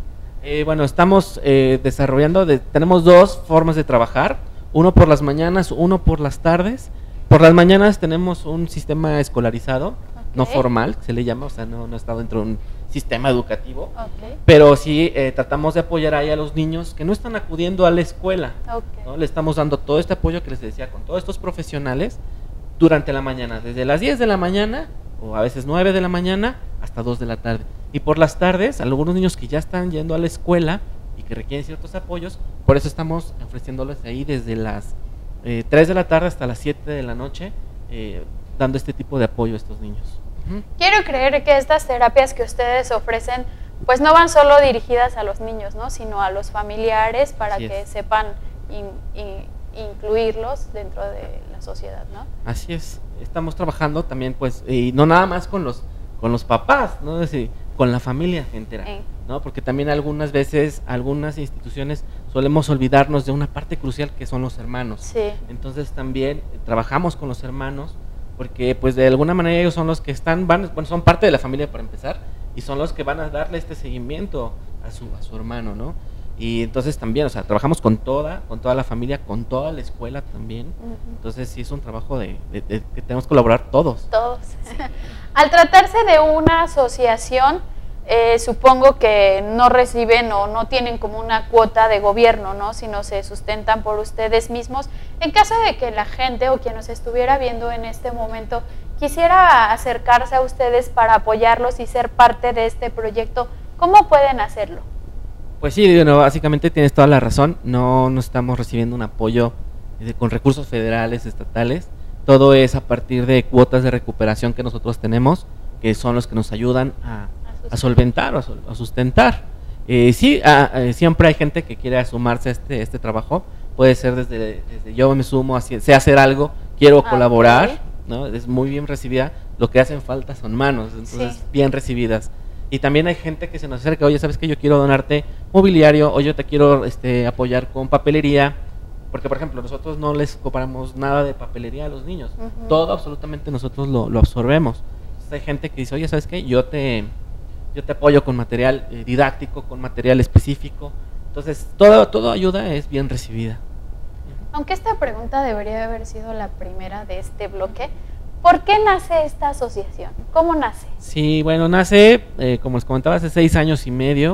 Eh, bueno, estamos eh, desarrollando, de, tenemos dos formas de trabajar, uno por las mañanas, uno por las tardes. Por las mañanas tenemos un sistema escolarizado, okay. no formal, se le llama, o sea, no, no está dentro de un sistema educativo, okay. pero sí eh, tratamos de apoyar ahí a los niños que no están acudiendo a la escuela, okay. ¿no? Le estamos dando todo este apoyo que les decía con todos estos profesionales durante la mañana, desde las diez de la mañana o a veces nueve de la mañana hasta dos de la tarde. Y por las tardes, algunos niños que ya están yendo a la escuela y que requieren ciertos apoyos, por eso estamos ofreciéndoles ahí desde las eh, tres de la tarde hasta las siete de la noche, eh, dando este tipo de apoyo a estos niños. Uh-huh.
Quiero creer que estas terapias que ustedes ofrecen, pues no van solo dirigidas a los niños, ¿no? Sino a los familiares para Así que es. sepan in, in, incluirlos dentro de la sociedad, ¿no?
Así es, estamos trabajando también, pues, y no nada más con los, con los papás, ¿no? Es decir, con la familia entera, eh. ¿no? Porque también algunas veces, algunas instituciones solemos olvidarnos de una parte crucial que son los hermanos.
Sí.
Entonces también trabajamos con los hermanos, porque pues de alguna manera ellos son los que están, van, bueno, son parte de la familia para empezar, y son los que van a darle este seguimiento a su, a su hermano, ¿no? Y entonces también, o sea, trabajamos con toda, con toda la familia, con toda la escuela también. Uh-huh. Entonces sí es un trabajo de, de, de que tenemos que colaborar todos.
Todos. Sí. Al tratarse de una asociación, eh, supongo que no reciben o no tienen como una cuota de gobierno, ¿no? Sino se sustentan por ustedes mismos. En caso de que la gente o quien nos estuviera viendo en este momento quisiera acercarse a ustedes para apoyarlos y ser parte de este proyecto, ¿cómo pueden hacerlo?
Pues sí, bueno, básicamente tienes toda la razón, no, no estamos recibiendo un apoyo de, con recursos federales, estatales, todo es a partir de cuotas de recuperación que nosotros tenemos, que son los que nos ayudan a, a solventar o a sustentar. Eh, sí, a, a, siempre hay gente que quiere sumarse a este, este trabajo, puede ser desde, desde yo me sumo, así, sé hacer algo, quiero ah, colaborar, okay. ¿no? Es muy bien recibida, lo que hacen falta son manos, entonces sí. bien recibidas. Y también hay gente que se nos acerca, oye, ¿sabes qué? Yo quiero donarte mobiliario, o yo te quiero este, apoyar con papelería, porque por ejemplo, nosotros no les cobramos nada de papelería a los niños, uh-huh. todo absolutamente nosotros lo, lo absorbemos. Entonces hay gente que dice, oye, ¿sabes qué? Yo te, yo te apoyo con material eh, didáctico, con material específico, entonces todo, todo ayuda es bien recibida.
Aunque esta pregunta debería haber sido la primera de este bloque, ¿por qué nace esta asociación? ¿Cómo nace?
Sí, bueno, nace, eh, como les comentaba, hace seis años y medio,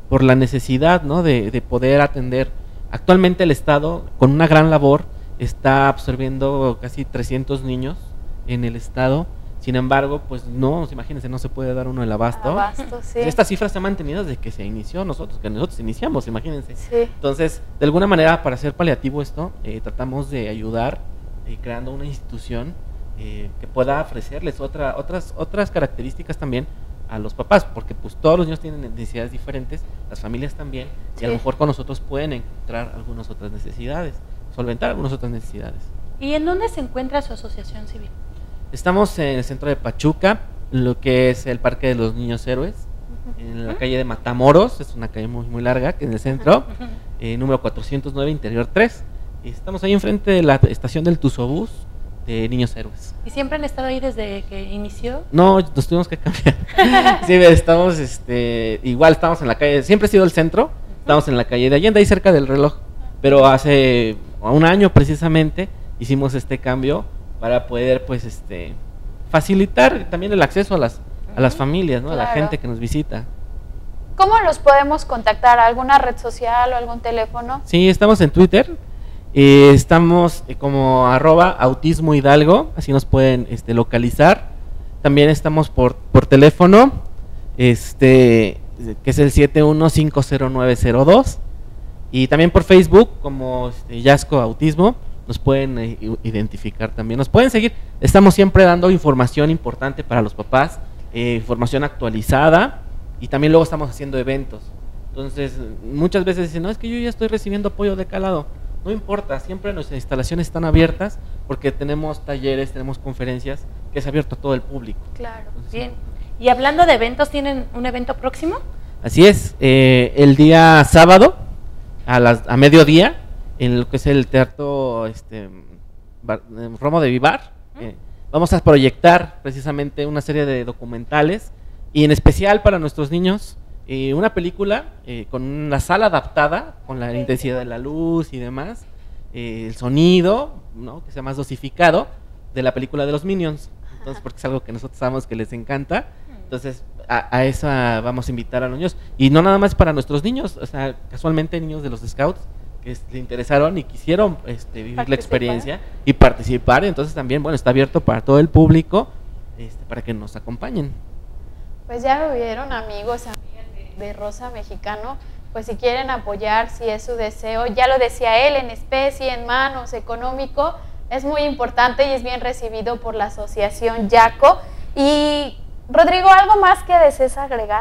por la necesidad, ¿no?, de, de poder atender. Actualmente el Estado, con una gran labor, está absorbiendo casi trescientos niños en el Estado. Sin embargo, pues no, imagínense, no se puede dar uno el abasto.
Abasto, sí.
Esta cifra se ha mantenido desde que se inició nosotros, que nosotros iniciamos, imagínense.
Sí.
Entonces, de alguna manera, para hacer paliativo esto, eh, tratamos de ayudar eh, creando una institución eh, que pueda ofrecerles otra, otras, otras características también a los papás, porque pues todos los niños tienen necesidades diferentes, las familias también, y
Sí.
a lo mejor con nosotros pueden encontrar algunas otras necesidades, solventar algunas otras necesidades.
¿Y en dónde se encuentra su asociación civil?
Estamos en el centro de Pachuca, lo que es el Parque de los Niños Héroes, en la calle de Matamoros, es una calle muy, muy larga, que en el centro, eh, número cuatrocientos nueve, interior tres. Y estamos ahí enfrente de la estación del Tuzobús de Niños Héroes.
¿Y siempre han estado ahí desde que inició?
No, nos tuvimos que cambiar. Sí, estamos, este, igual estamos en la calle, siempre ha sido el centro, estamos en la calle de Allende, ahí cerca del reloj, pero hace un año precisamente hicimos este cambio para poder, pues, este, facilitar también el acceso a las, a las familias, ¿no?
Claro.
A la gente que nos visita.
¿Cómo los podemos contactar? ¿Alguna red social o algún teléfono?
Sí, estamos en Twitter, eh, estamos eh, como arroba autismo hidalgo, así nos pueden este, localizar. También estamos por, por teléfono, este, que es el siete uno cinco cero nueve cero dos, y también por Facebook como este, Yasco Autismo. Nos pueden eh, identificar también, nos pueden seguir. Estamos siempre dando información importante para los papás, eh, información actualizada, y también luego estamos haciendo eventos. Entonces, muchas veces dicen, no, es que yo ya estoy recibiendo apoyo de calado. No importa, siempre nuestras instalaciones están abiertas porque tenemos talleres, tenemos conferencias, que es abierto a todo el público.
Claro.
Entonces,
Bien. Y hablando de eventos, ¿tienen un evento próximo?
así es, eh, el día sábado a, las, a mediodía, en lo que es el Teatro este, Bar, Romo de Vivar, eh, vamos a proyectar precisamente una serie de documentales, y en especial para nuestros niños, eh, una película eh, con una sala adaptada, con la intensidad de la luz y demás, eh, el sonido, ¿no?, que sea más dosificado, de la película de los Minions. Entonces, porque es algo que nosotros sabemos que les encanta. Entonces, a, a esa vamos a invitar a los niños, y no nada más para nuestros niños, o sea, casualmente niños de los Scouts que le interesaron y quisieron este, vivir
Participar.
la experiencia y participar. Entonces también, bueno, está abierto para todo el público, este, para que nos acompañen.
Pues ya lo vieron, amigos, amigas de, de Rosa Mexicano. Pues si quieren apoyar, si es su deseo, ya lo decía él, en especie, en manos, económico, es muy importante y es bien recibido por la asociación Yaco. Y Rodrigo, ¿algo más que desees agregar?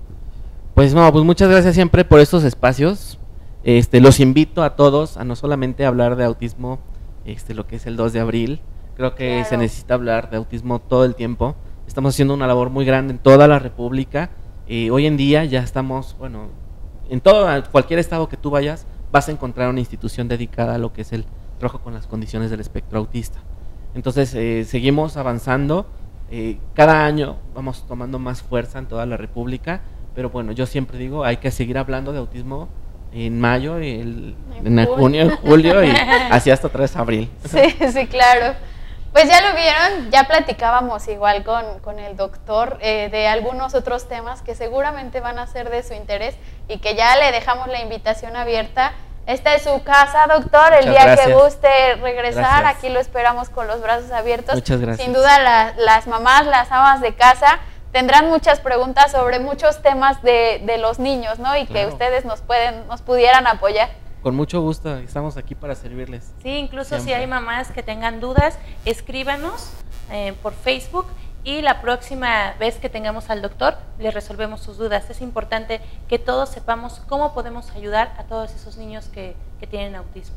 Pues no, pues muchas gracias siempre por estos espacios. Este, los invito a todos a no solamente hablar de autismo, este, lo que es el dos de abril. Creo que
Claro.
se necesita hablar de autismo todo el tiempo. Estamos haciendo una labor muy grande en toda la República. Eh, hoy en día ya estamos, bueno, en todo, cualquier estado que tú vayas, vas a encontrar una institución dedicada a lo que es el trabajo con las condiciones del espectro autista. Entonces, eh, seguimos avanzando. Eh, cada año vamos tomando más fuerza en toda la República, pero bueno, yo siempre digo, hay que seguir hablando de autismo en mayo, el,
En
en
julio.
junio, en julio, y así hasta tres de abril.
Sí, sí, claro. Pues ya lo vieron, ya platicábamos igual con, con el doctor eh, de algunos otros temas que seguramente van a ser de su interés y que ya le dejamos la invitación abierta. Esta es su casa, doctor, el
Muchas
día
gracias.
que guste regresar,
Gracias.
aquí lo esperamos con los brazos abiertos.
Muchas gracias.
Sin duda la- las mamás, las amas de casa tendrán muchas preguntas sobre muchos temas de, de los niños, ¿no? Y que
Claro.
ustedes nos pueden, nos pudieran apoyar.
Con mucho gusto, estamos aquí para servirles.
Sí, incluso si
Siempre.
hay mamás que tengan dudas, escríbanos eh, por Facebook, y la próxima vez que tengamos al doctor les resolvemos sus dudas. Es importante que todos sepamos cómo podemos ayudar a todos esos niños que, que tienen autismo.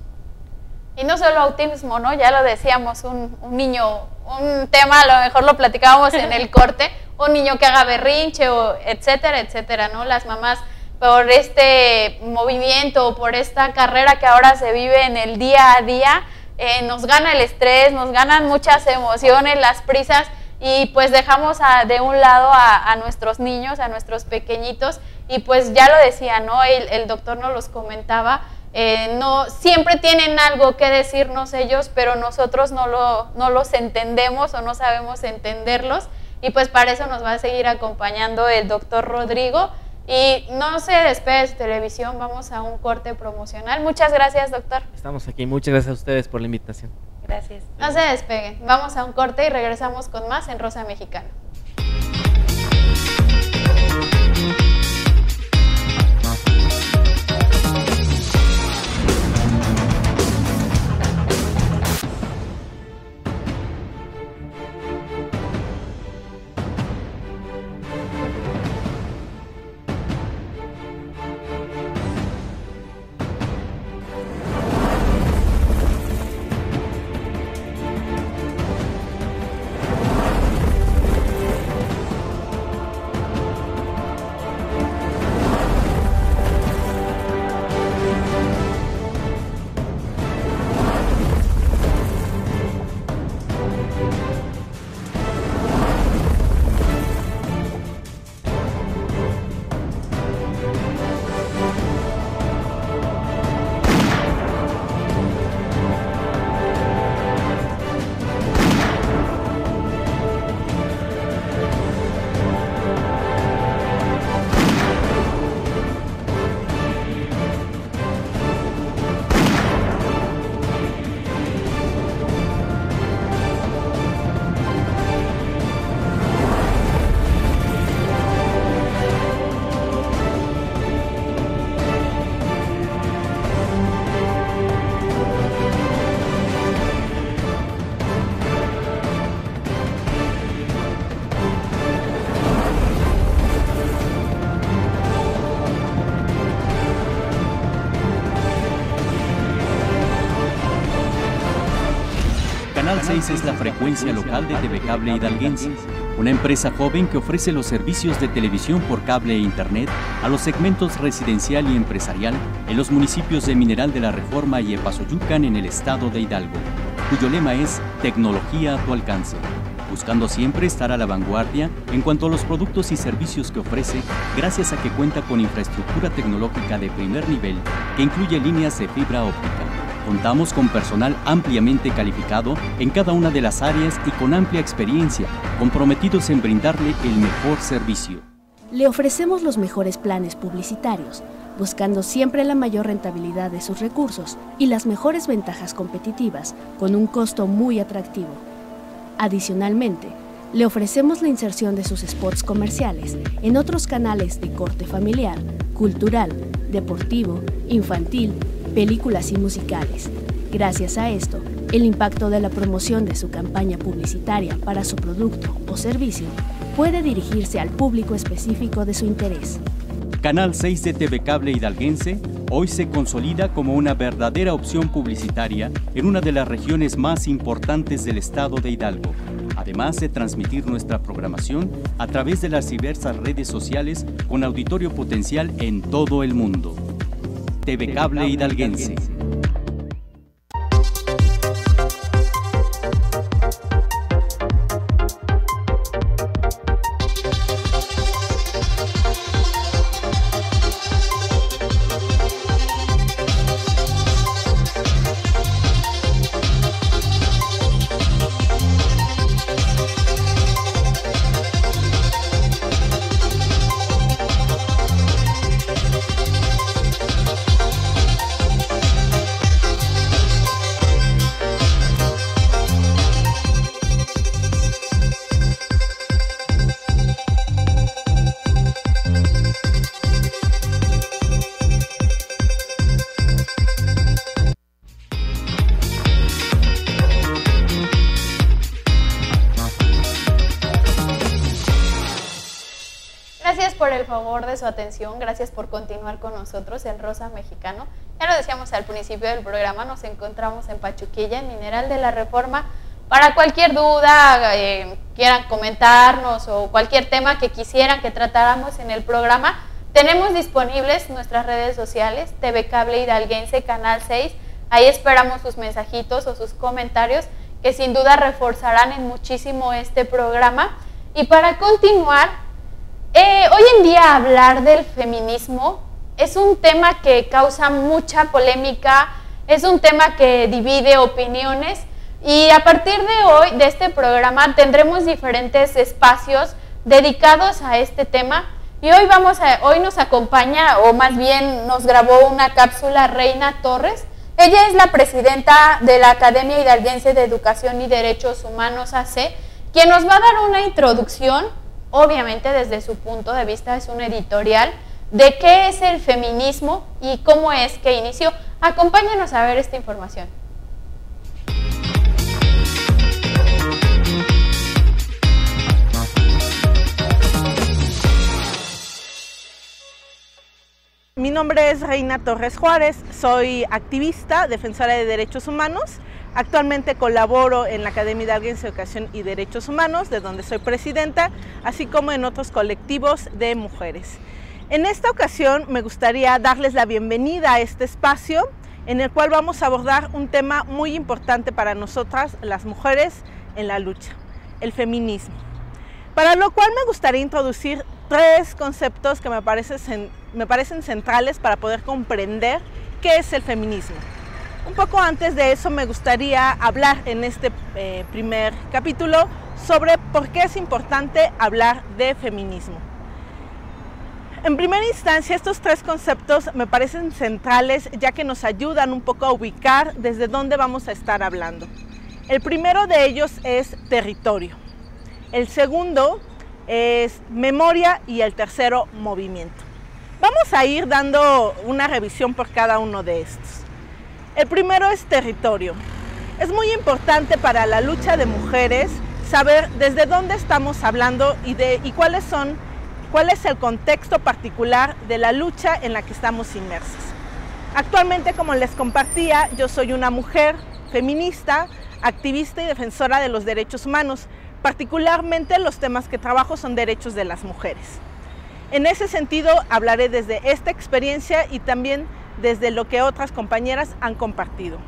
Y no solo autismo, ¿no? Ya lo decíamos, un, un niño, un tema, a lo mejor lo platicábamos en el corte, un niño que haga berrinche, o etcétera, etcétera, ¿no? Las mamás, por este movimiento, por esta carrera que ahora se vive en el día a día, eh, nos gana el estrés, nos ganan muchas emociones, las prisas, y pues dejamos a, de un lado a, a nuestros niños, a nuestros pequeñitos, y pues ya lo decía, ¿no? El, el doctor nos los comentaba, eh, no, siempre tienen algo que decirnos ellos, pero nosotros no, lo, no los entendemos o no sabemos entenderlos, y pues para eso nos va a seguir acompañando el doctor Rodrigo. Y no se despegue de su televisión, vamos a un corte promocional. Muchas gracias, doctor.
Estamos aquí, muchas gracias a ustedes por la invitación.
Gracias.
No se despeguen, vamos a un corte y regresamos con más en Rosa Mexicano.
Canal seis es la frecuencia local de T V Cable Hidalguense, una empresa joven que ofrece los servicios de televisión por cable e internet a los segmentos residencial y empresarial en los municipios de Mineral de la Reforma y Epazoyucan en el estado de Hidalgo, cuyo lema es Tecnología a tu alcance, buscando siempre estar a la vanguardia en cuanto a los productos y servicios que ofrece, gracias a que cuenta con infraestructura tecnológica de primer nivel que incluye líneas de fibra óptica. Contamos con personal ampliamente calificado en cada una de las áreas y con amplia experiencia, comprometidos en brindarle el mejor servicio.
Le ofrecemos los mejores planes publicitarios, buscando siempre la mayor rentabilidad de sus recursos y las mejores ventajas competitivas con un costo muy atractivo. Adicionalmente, le ofrecemos la inserción de sus spots comerciales en otros canales de corte familiar, cultural, deportivo, infantil, películas y musicales. Gracias a esto, el impacto de la promoción de su campaña publicitaria para su producto o servicio puede dirigirse al público específico de su interés.
Canal seis de T V Cable Hidalguense hoy se consolida como una verdadera opción publicitaria en una de las regiones más importantes del estado de Hidalgo, además de transmitir nuestra programación a través de las diversas redes sociales con auditorio potencial en todo el mundo. T V Cable Hidalguense.
Gracias por el favor de su atención, gracias por continuar con nosotros en Rosa Mexicano. Ya lo decíamos al principio del programa, nos encontramos en Pachuquilla, en Mineral de la Reforma. Para cualquier duda, eh, quieran comentarnos o cualquier tema que quisieran que tratáramos en el programa, tenemos disponibles nuestras redes sociales, T V Cable Hidalguense, Canal seis. Ahí esperamos sus mensajitos o sus comentarios que sin duda reforzarán en muchísimo este programa. Y para continuar, Eh, hoy en día hablar del feminismo es un tema que causa mucha polémica, es un tema que divide opiniones y a partir de hoy, de este programa, tendremos diferentes espacios dedicados a este tema Y hoy, vamos a, hoy nos acompaña, o más bien nos grabó una cápsula Reina Torres. Ella es la presidenta de la Academia Hidalguense de Educación y Derechos Humanos A C, quien nos va a dar una introducción, obviamente desde su punto de vista, es un editorial, de qué es el feminismo y cómo es que inició. Acompáñanos a ver esta información.
Mi nombre es Reina Torres Juárez, soy activista, defensora de derechos humanos. Actualmente colaboro en la Academia Hidalguense de Educación y Derechos Humanos, de donde soy presidenta, así como en otros colectivos de mujeres. En esta ocasión me gustaría darles la bienvenida a este espacio en el cual vamos a abordar un tema muy importante para nosotras, las mujeres en la lucha, el feminismo. Para lo cual me gustaría introducir tres conceptos que me parecen, me parecen centrales para poder comprender qué es el feminismo. Un poco antes de eso me gustaría hablar en este eh, primer capítulo sobre por qué es importante hablar de feminismo. En primera instancia, estos tres conceptos me parecen centrales ya que nos ayudan un poco a ubicar desde dónde vamos a estar hablando. El primero de ellos es territorio, el segundo es memoria y el tercero movimiento. Vamos a ir dando una revisión por cada uno de estos. El primero es territorio. Es muy importante para la lucha de mujeres saber desde dónde estamos hablando y, de, y cuáles son, cuál es el contexto particular de la lucha en la que estamos inmersas. Actualmente, como les compartía, yo soy una mujer feminista, activista y defensora de los derechos humanos. Particularmente los temas que trabajo son derechos de las mujeres. En ese sentido hablaré desde esta experiencia y también desde lo que otras compañeras han compartido.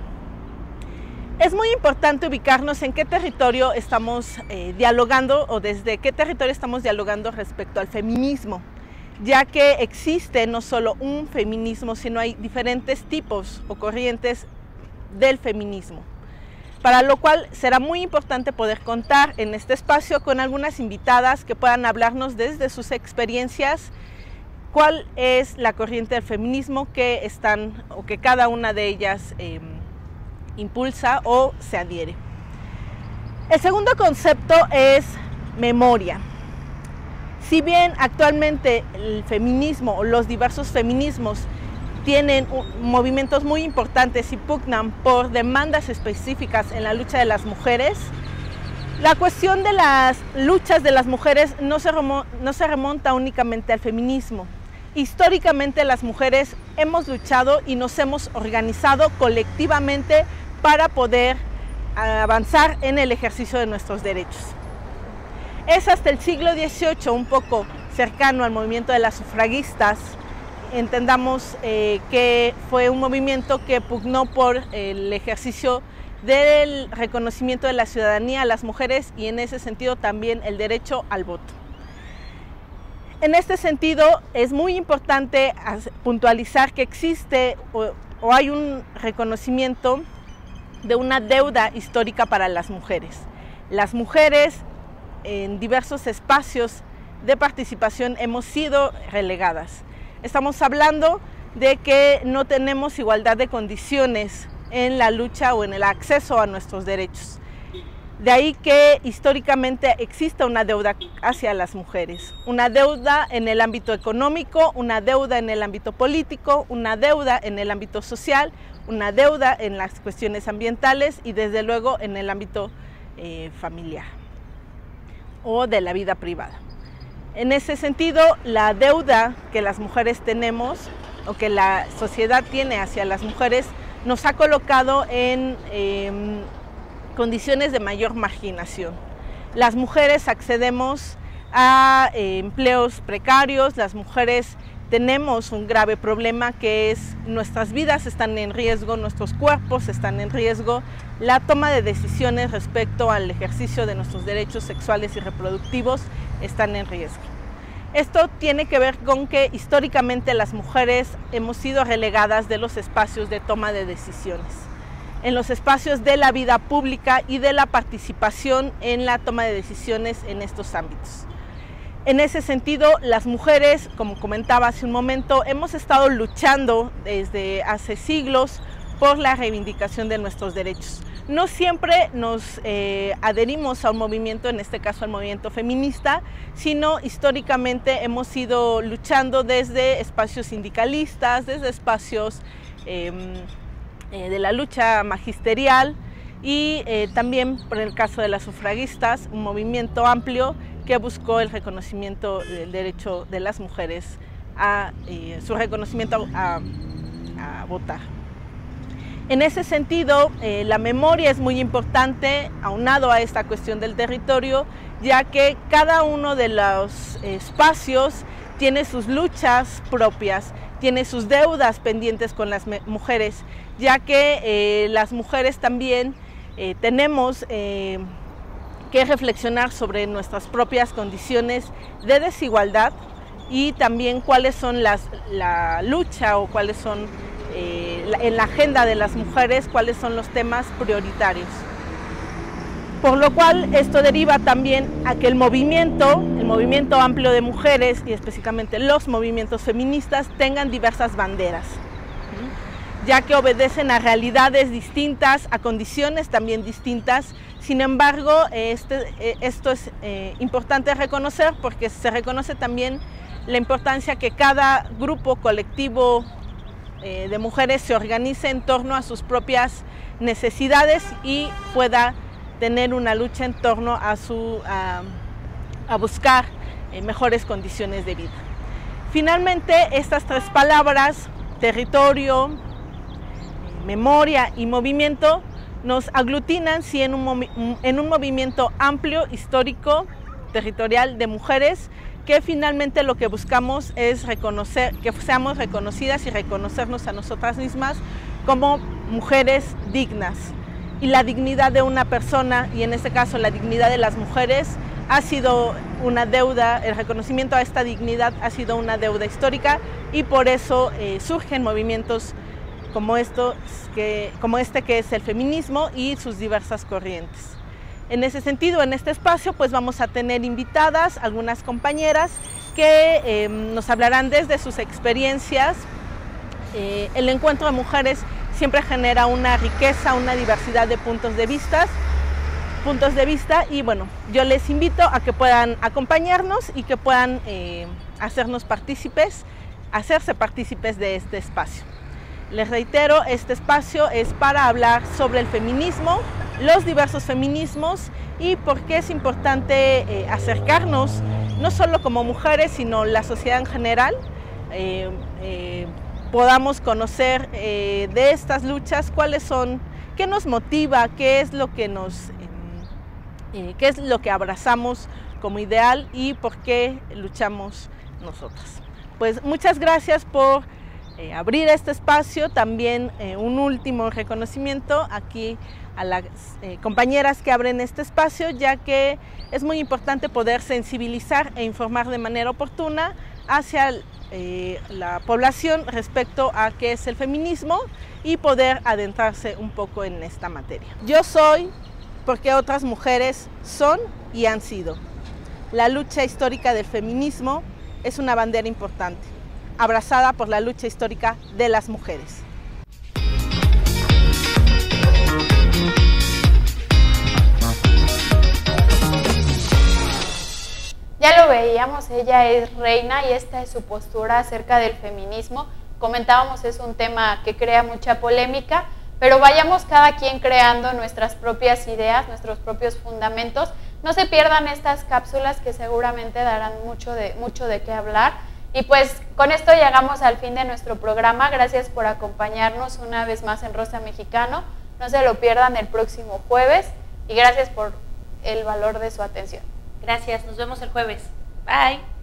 Es muy importante ubicarnos en qué territorio estamos eh, dialogando o desde qué territorio estamos dialogando respecto al feminismo, ya que existe no solo un feminismo, sino hay diferentes tipos o corrientes del feminismo. Para lo cual será muy importante poder contar en este espacio con algunas invitadas que puedan hablarnos desde sus experiencias cuál es la corriente del feminismo que están o que cada una de ellas eh, impulsa o se adhiere. El segundo concepto es memoria. Si bien actualmente el feminismo o los diversos feminismos tienen movimientos muy importantes y pugnan por demandas específicas en la lucha de las mujeres, la cuestión de las luchas de las mujeres no se, no se remonta únicamente al feminismo. Históricamente las mujeres hemos luchado y nos hemos organizado colectivamente para poder avanzar en el ejercicio de nuestros derechos. Es hasta el siglo dieciocho, un poco cercano al movimiento de las sufragistas, entendamos eh, que fue un movimiento que pugnó por el ejercicio del reconocimiento de la ciudadanía a las mujeres y en ese sentido también el derecho al voto. En este sentido es muy importante puntualizar que existe o, o hay un reconocimiento de una deuda histórica para las mujeres. Las mujeres en diversos espacios de participación hemos sido relegadas. Estamos hablando de que no tenemos igualdad de condiciones en la lucha o en el acceso a nuestros derechos. De ahí que históricamente existe una deuda hacia las mujeres, una deuda en el ámbito económico, una deuda en el ámbito político, una deuda en el ámbito social, una deuda en las cuestiones ambientales y desde luego en el ámbito eh, familiar o de la vida privada. En ese sentido, la deuda que las mujeres tenemos o que la sociedad tiene hacia las mujeres nos ha colocado en eh, condiciones de mayor marginación. Las mujeres accedemos a eh, empleos precarios, las mujeres tenemos un grave problema que es nuestras vidas están en riesgo, nuestros cuerpos están en riesgo, la toma de decisiones respecto al ejercicio de nuestros derechos sexuales y reproductivos están en riesgo. Esto tiene que ver con que históricamente las mujeres hemos sido relegadas de los espacios de toma de decisiones, en los espacios de la vida pública y de la participación en la toma de decisiones en estos ámbitos. En ese sentido, las mujeres, como comentaba hace un momento, hemos estado luchando desde hace siglos por la reivindicación de nuestros derechos. No siempre nos eh, adherimos a un movimiento, en este caso al movimiento feminista, sino históricamente hemos ido luchando desde espacios sindicalistas, desde espacios eh, eh, de la lucha magisterial y eh, también, por el caso de las sufragistas, un movimiento amplio que buscó el reconocimiento del derecho de las mujeres a eh, su reconocimiento a, a votar. En ese sentido, eh, la memoria es muy importante, aunado a esta cuestión del territorio, ya que cada uno de los espacios tiene sus luchas propias, tiene sus deudas pendientes con las mujeres, ya que eh, las mujeres también eh, tenemos eh, que reflexionar sobre nuestras propias condiciones de desigualdad y también cuáles son las, la lucha o cuáles son Eh, en la agenda de las mujeres, cuáles son los temas prioritarios. Por lo cual esto deriva también a que el movimiento, el movimiento amplio de mujeres y específicamente los movimientos feministas tengan diversas banderas, ya que obedecen a realidades distintas, a condiciones también distintas. Sin embargo, este, esto es eh, importante reconocer porque se reconoce también la importancia que cada grupo colectivo de mujeres se organice en torno a sus propias necesidades y pueda tener una lucha en torno a, su, a, a buscar eh, mejores condiciones de vida. Finalmente, estas tres palabras, territorio, memoria y movimiento, nos aglutinan sí, en, un, en un movimiento amplio, histórico, territorial de mujeres, que finalmente lo que buscamos es reconocer, que seamos reconocidas y reconocernos a nosotras mismas como mujeres dignas. Y la dignidad de una persona, y en este caso la dignidad de las mujeres, ha sido una deuda, el reconocimiento a esta dignidad ha sido una deuda histórica y por eso eh, surgen movimientos como, esto, que, como este que es el feminismo y sus diversas corrientes. En ese sentido, en este espacio, pues vamos a tener invitadas algunas compañeras que eh, nos hablarán desde sus experiencias. Eh, el encuentro de mujeres siempre genera una riqueza, una diversidad de puntos de vista, puntos de vista y bueno, yo les invito a que puedan acompañarnos y que puedan eh, hacernos partícipes, hacerse partícipes de este espacio. Les reitero, este espacio es para hablar sobre el feminismo, los diversos feminismos y por qué es importante eh, acercarnos, no solo como mujeres, sino la sociedad en general, eh, eh, podamos conocer eh, de estas luchas, cuáles son, qué nos motiva, qué es lo que nos, eh, qué es lo que abrazamos como ideal y por qué luchamos nosotras. Pues muchas gracias por Eh, abrir este espacio, también eh, un último reconocimiento aquí a las eh, compañeras que abren este espacio, ya que es muy importante poder sensibilizar e informar de manera oportuna hacia eh, la población respecto a qué es el feminismo y poder adentrarse un poco en esta materia. Yo soy porque otras mujeres son y han sido. La lucha histórica del feminismo es una bandera importante, abrazada por la lucha histórica de las mujeres.
Ya lo veíamos, ella es Reina y esta es su postura acerca del feminismo. Comentábamos, es un tema que crea mucha polémica, pero vayamos cada quien creando nuestras propias ideas, nuestros propios fundamentos. No se pierdan estas cápsulas que seguramente darán mucho de, mucho de qué hablar. Y pues con esto llegamos al fin de nuestro programa. Gracias por acompañarnos una vez más en Rosa Mexicano. No se lo pierdan el próximo jueves y gracias por el valor de su atención.
Gracias, nos vemos el jueves. Bye.